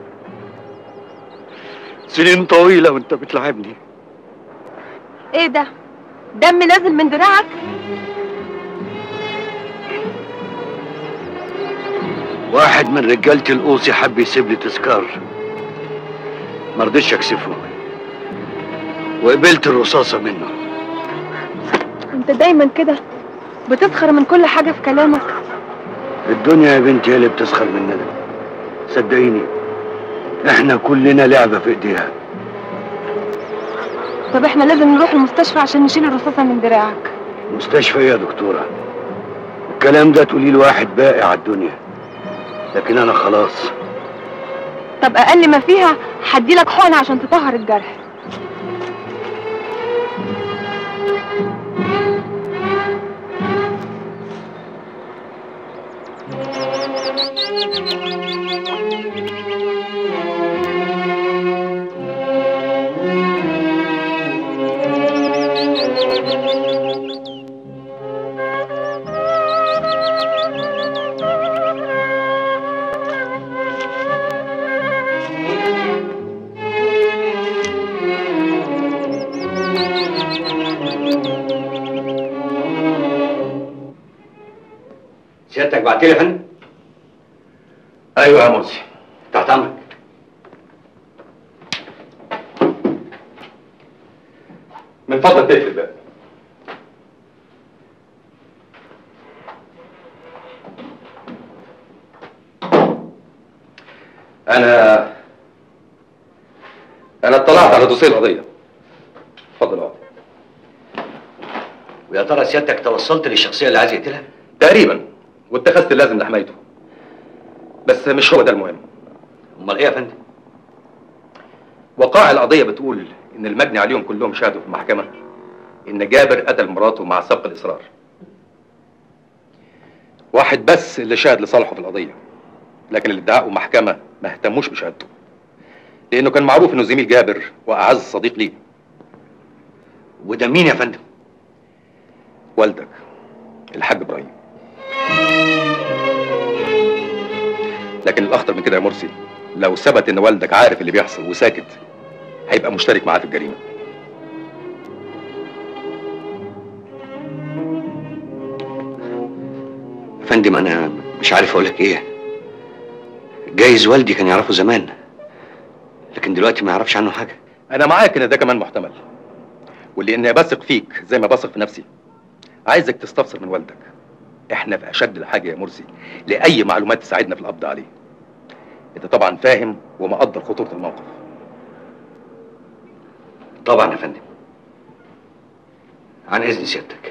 سنين طويلة وانت بتلعبني. ايه ده؟ دم نازل من دراعك؟ واحد من رجالة القوسي حب يسيب لي تذكار، مرضيش اكسفه وقبلت الرصاصة منه. انت دايما كده بتسخر من كل حاجة في كلامك. الدنيا يا بنتي هي اللي بتسخر مننا، صدقيني احنا كلنا لعبة في ايديها. طب احنا لازم نروح المستشفى عشان نشيل الرصاصة من دراعك. مستشفى ايه يا دكتورة؟ الكلام ده تقولي لواحد باقي على الدنيا، لكن انا خلاص. طب اقل ما فيها هديلك حقن عشان تطهر الجرح. سيادتك بعت لي يا فندم؟ ايوه يا مرسي، تحت امرك. من فضلك تقفل الباب. انا انا اطلعت على دوسيه القضيه. اتفضل اقعد. ويا ترى سيادتك توصلت للشخصيه اللي عايز يقتلها؟ تقريبا، واتخذت اللازم لحمايته. بس مش هو ده المهم. امال ايه يا فندم؟ وقائع القضيه بتقول ان المجني عليهم كلهم شهدوا في المحكمه ان جابر قتل مراته مع سبق الاصرار. واحد بس اللي شهد لصالحه في القضيه، لكن اللي ادعاه محكمه ما اهتموش بشهادته، لانه كان معروف انه زميل جابر واعز صديق ليه. وده مين يا فندم؟ والدك الحاج ابراهيم. لكن الاخطر من كده يا مرسي، لو ثبت ان والدك عارف اللي بيحصل وساكت، هيبقى مشترك معاه في الجريمه. يا فندم انا مش عارف اقول لك ايه. جايز والدي كان يعرفه زمان، لكن دلوقتي ما يعرفش عنه حاجه. انا معاك ان ده كمان محتمل، ولاني بثق فيك زي ما بثق في نفسي، عايزك تستفسر من والدك. احنا في اشد الحاجه يا مرسي لاي معلومات تساعدنا في القبض عليه. انت طبعا فاهم ومقدر خطوره الموقف. طبعا يا فندم. عن اذن سيادتك.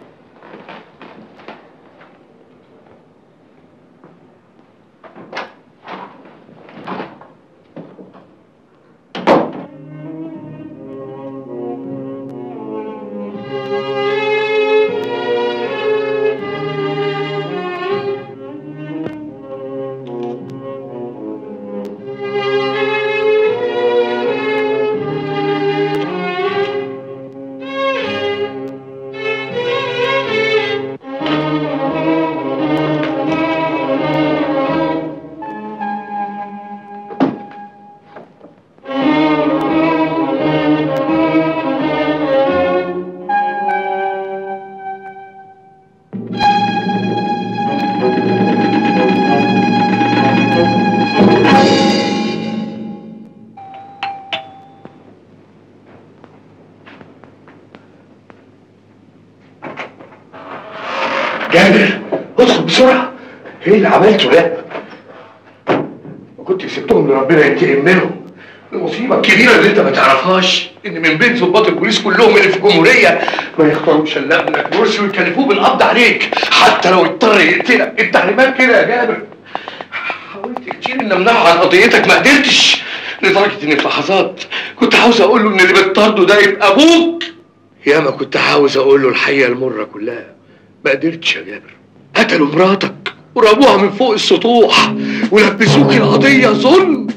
جابر ادخل بسرعه. ايه اللي عملته ده؟ ما كنت سبتهم لربنا ينتقم منهم. المصيبه الكبيره اللي انت ما تعرفهاش ان من بين ضباط البوليس كلهم اللي في الجمهوريه ما يختاروش الا ابنك مرسي ويكلفوه بالقبض عليك حتى لو اضطر يقتلك. التعليمات كده يا جابر. حاولت كتير ان امنعه عن قضيتك ما قدرتش، لدرجه ان في لحظات كنت عاوز اقول له ان اللي بتطارده ده يبقى ابوك. ياما كنت عاوز اقول له الحقيقه المره كلها، ما قدرتش يا جابر. قتلوا مراتك ورموها من فوق السطوح ولبسوك القضيه ظلم.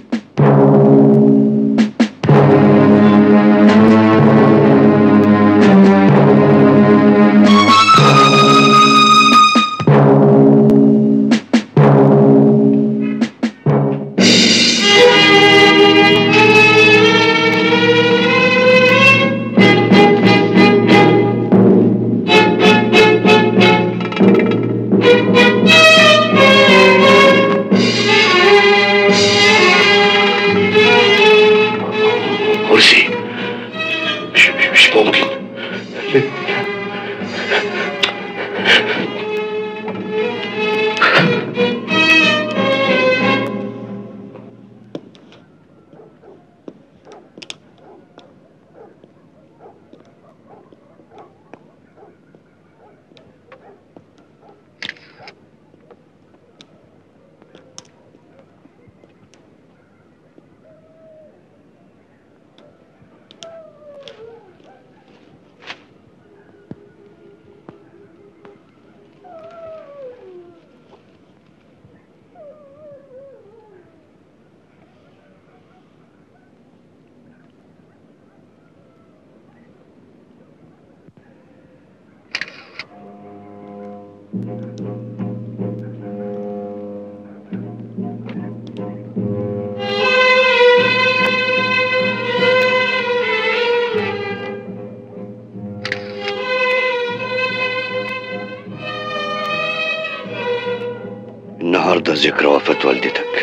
ذكرى وفاة والدتك.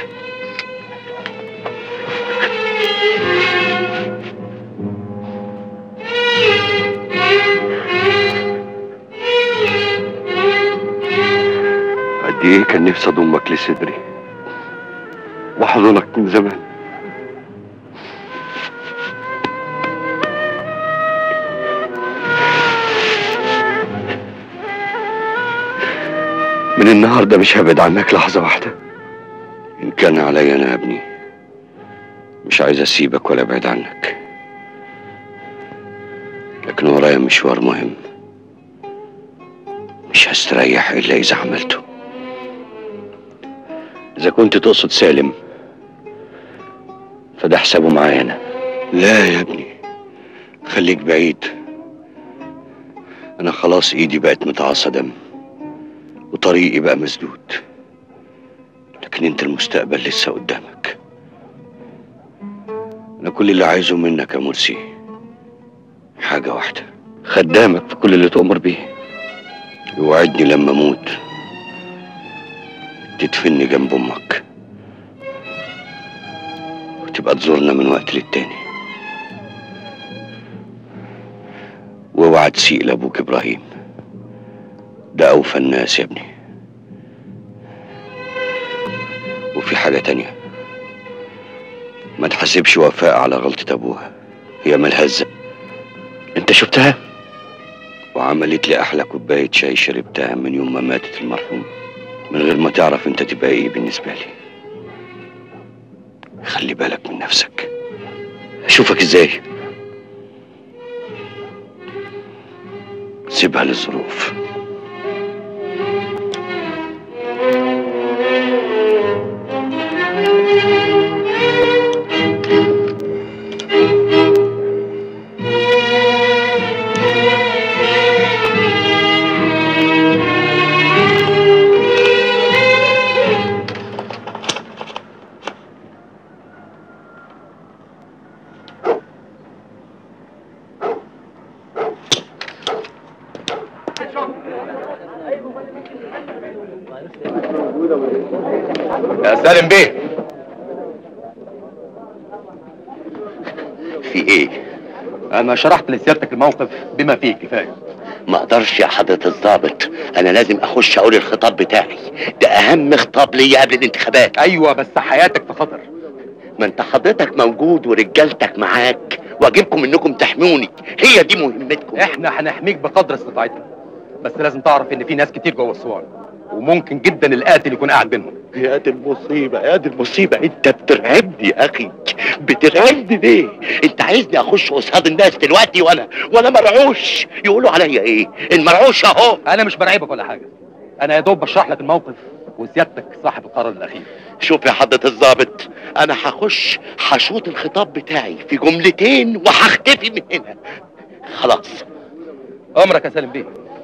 قد ايه كان نفسي اضمك لصدري واحضنك من زمان. من النهارده مش هبعد عنك لحظة واحدة. إن كان عليا أنا يا ابني مش عايز أسيبك ولا أبعد عنك، لكن ورايا مشوار مهم مش هستريح إلا إذا عملته. إذا كنت تقصد سالم فده حسابه معايا أنا. لا يا ابني خليك بعيد، أنا خلاص إيدي بقت متعصى دم وطريقي بقى مسدود، لكن انت المستقبل لسه قدامك. انا كل اللي عايزه منك يا مرسي حاجة واحدة، خدامك في كل اللي تؤمر بيه. يوعدني لما اموت تدفني جنب امك وتبقى تزورنا من وقت للتاني، واوعى تسيء لابوك ابراهيم، ده اوفى الناس يا ابني. وفي حاجة تانية، ما تحاسبش وفاء على غلطة ابوها، هي مالهاش ذنب. انت شفتها وعملت لي احلى كوباية شاي شربتها من يوم ما ماتت المرحومة من غير ما تعرف انت تبقى ايه بالنسبة لي. خلي بالك من نفسك. اشوفك ازاي؟ سيبها للظروف. يا سالم بيه، في ايه؟ انا شرحت لسيادتك الموقف بما فيه كفايه. ما اقدرش يا حضرة الضابط، انا لازم اخش اقول الخطاب بتاعي، ده اهم خطاب ليا قبل الانتخابات. ايوه بس حياتك في خطر. ما انت حضرتك موجود ورجالتك معاك، واجبكم انكم تحموني، هي دي مهمتكم. احنا هنحميك بقدر استطاعتنا، بس لازم تعرف ان في ناس كتير جوه الصوان، وممكن جدا القاتل يكون قاعد بينهم. يا دي المصيبة يا دي المصيبة، انت بترعبني يا اخي، بترعبني ليه؟ انت عايزني اخش قصاد الناس دلوقتي وانا وانا مرعوش، يقولوا عليا ايه؟ المرعوش اهو. انا مش برعبك ولا حاجة، انا يا دوب بشرح لك الموقف وسيادتك صاحب القرار الاخير. شوف يا حضرة الضابط، انا هخش هشوط الخطاب بتاعي في جملتين وهختفي من هنا خلاص. امرك يا سالم بيه.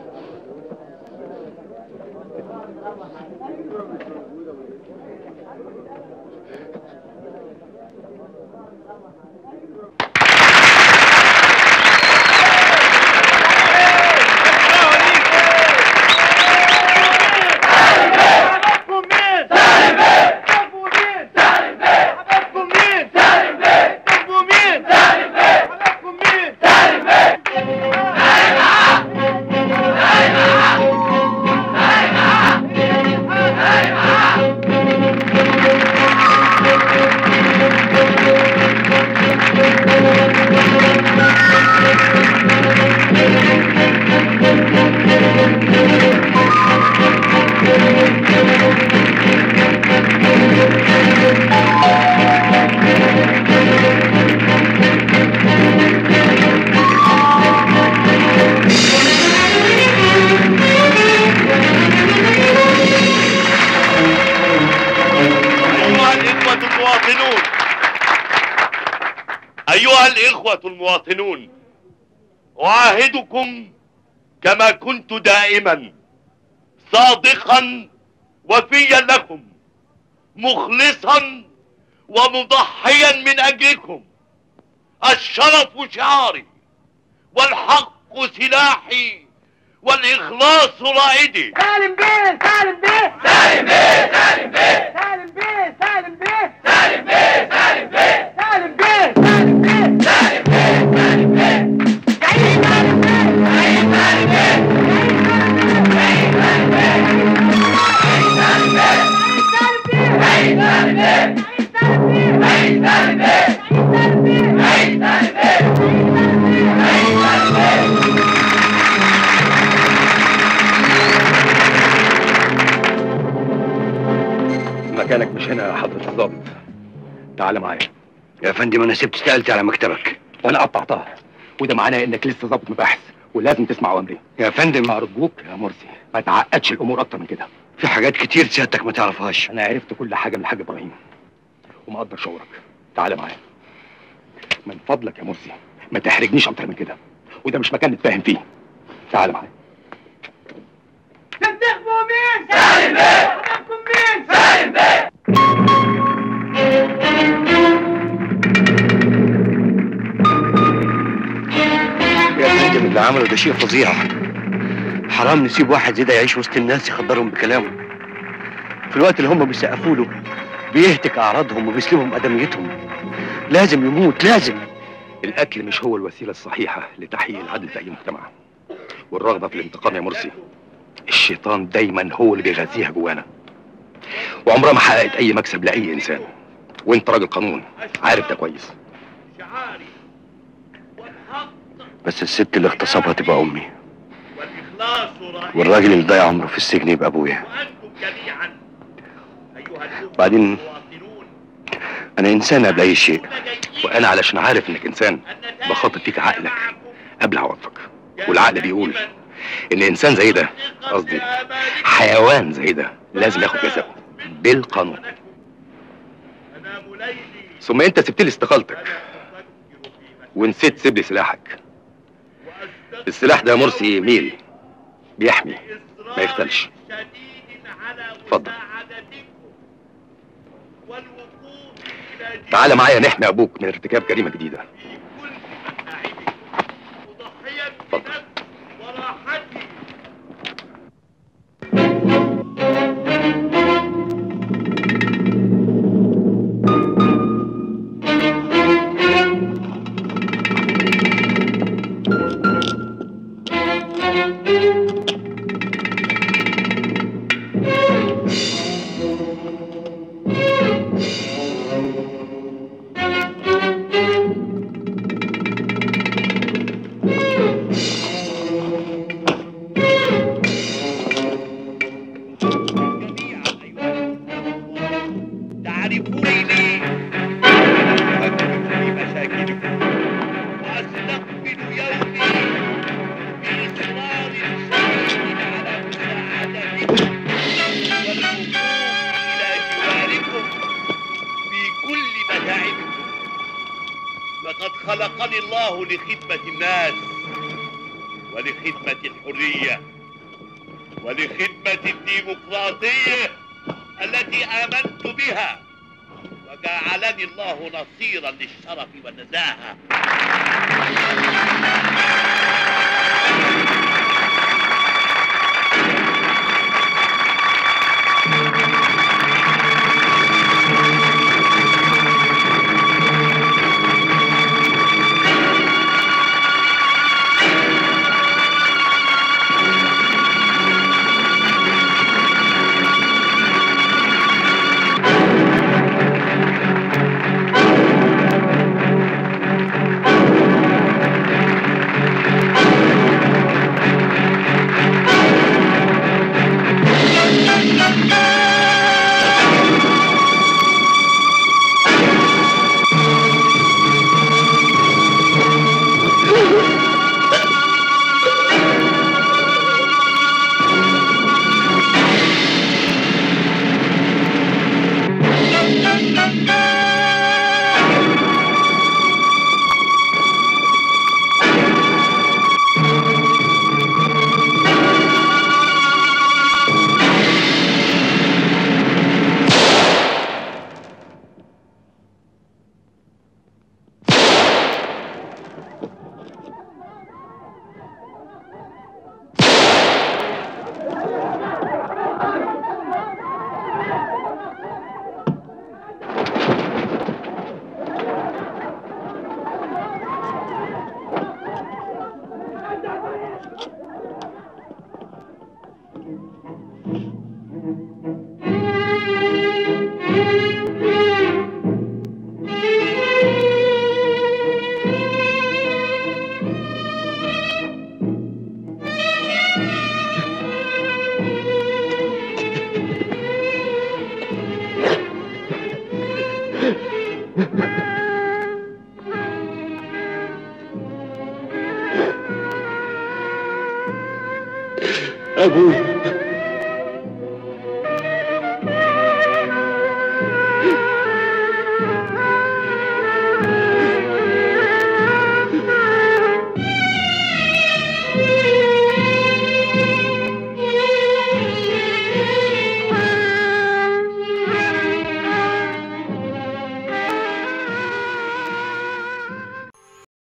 أيها الإخوة المواطنون، أعاهدكم كما كنت دائما صادقا وفيا لكم، مخلصا ومضحيا من أجلكم. الشرف شعاري والحق سلاحي والإخلاص رائدي. سالم بيه سالم بيه سالم بيه سالم بيه سالم بيه سالم بيه سالم بيه سالم بيه سالم بيه سالم بيه سالم بيه سالم بيه جاي سالم بيه جاي سالم بيه جاي سالم بيه جاي سالم بيه جاي سالم بيه جاي سالم بيه جاي سالم بيه مكانك مش هنا يا حضرة الضابط. تعال معايا. يا فندم انا سبت استقالتي على مكتبك. وانا قطعتها، وده معناه انك لسه ضابط مباحث ولازم تسمع اوامري. يا فندم ارجوك يا مرسي ما تعقدش الامور اكتر من كده. في حاجات كتير سيادتك ما تعرفهاش. انا عرفت كل حاجه من الحاج ابراهيم ومقدر شعورك. تعال معايا من فضلك يا مرسي، ما تحرجنيش اكتر من كده، وده مش مكان نتفاهم فيه. تعال معايا. تنتخبوا مين؟ سالم بيه. تنتخبوا مين؟ سالم بيه. يا فندم اللي عمله ده شيء فظيع. حرام نسيب واحد زي ده يعيش وسط الناس يخدرهم بكلامه في الوقت اللي هم بيسقفوا له، بيهتك اعراضهم وبيسلبهم ادميتهم. لازم يموت لازم. القتل مش هو الوسيله الصحيحه لتحقيق العدل في اي مجتمع، والرغبه في الانتقام يا مرسي الشيطان دايما هو اللي بيغذيها جوانا، وعمرها ما حققت اي مكسب لاي انسان، وانت راجل قانون عارف ده كويس. بس الست اللي اغتصبها تبقى امي، والراجل اللي ضيع عمره في السجن يبقى ابويا. بعدين انا انسان قبل اي شيء، وانا علشان عارف انك انسان بخاطب فيك عقلك قبل عواطفك، والعقل بيقول ان انسان زي ده، قصدي حيوان زي ده، لازم ياخد جزاءه بالقانون. ثم انت سبت لي استقالتك ونسيت تسيب لي سلاحك. السلاح ده يا مرسي ميل بيحمي ما يختلش. اتفضل تعال معايا نحمي ابوك من ارتكاب جريمه جديده. اتفضل. خلقني الله لخدمة الناس ولخدمة الحرية ولخدمة الديمقراطية التي آمنت بها، وجعلني الله نصيرا للشرف والنزاهة. ابويا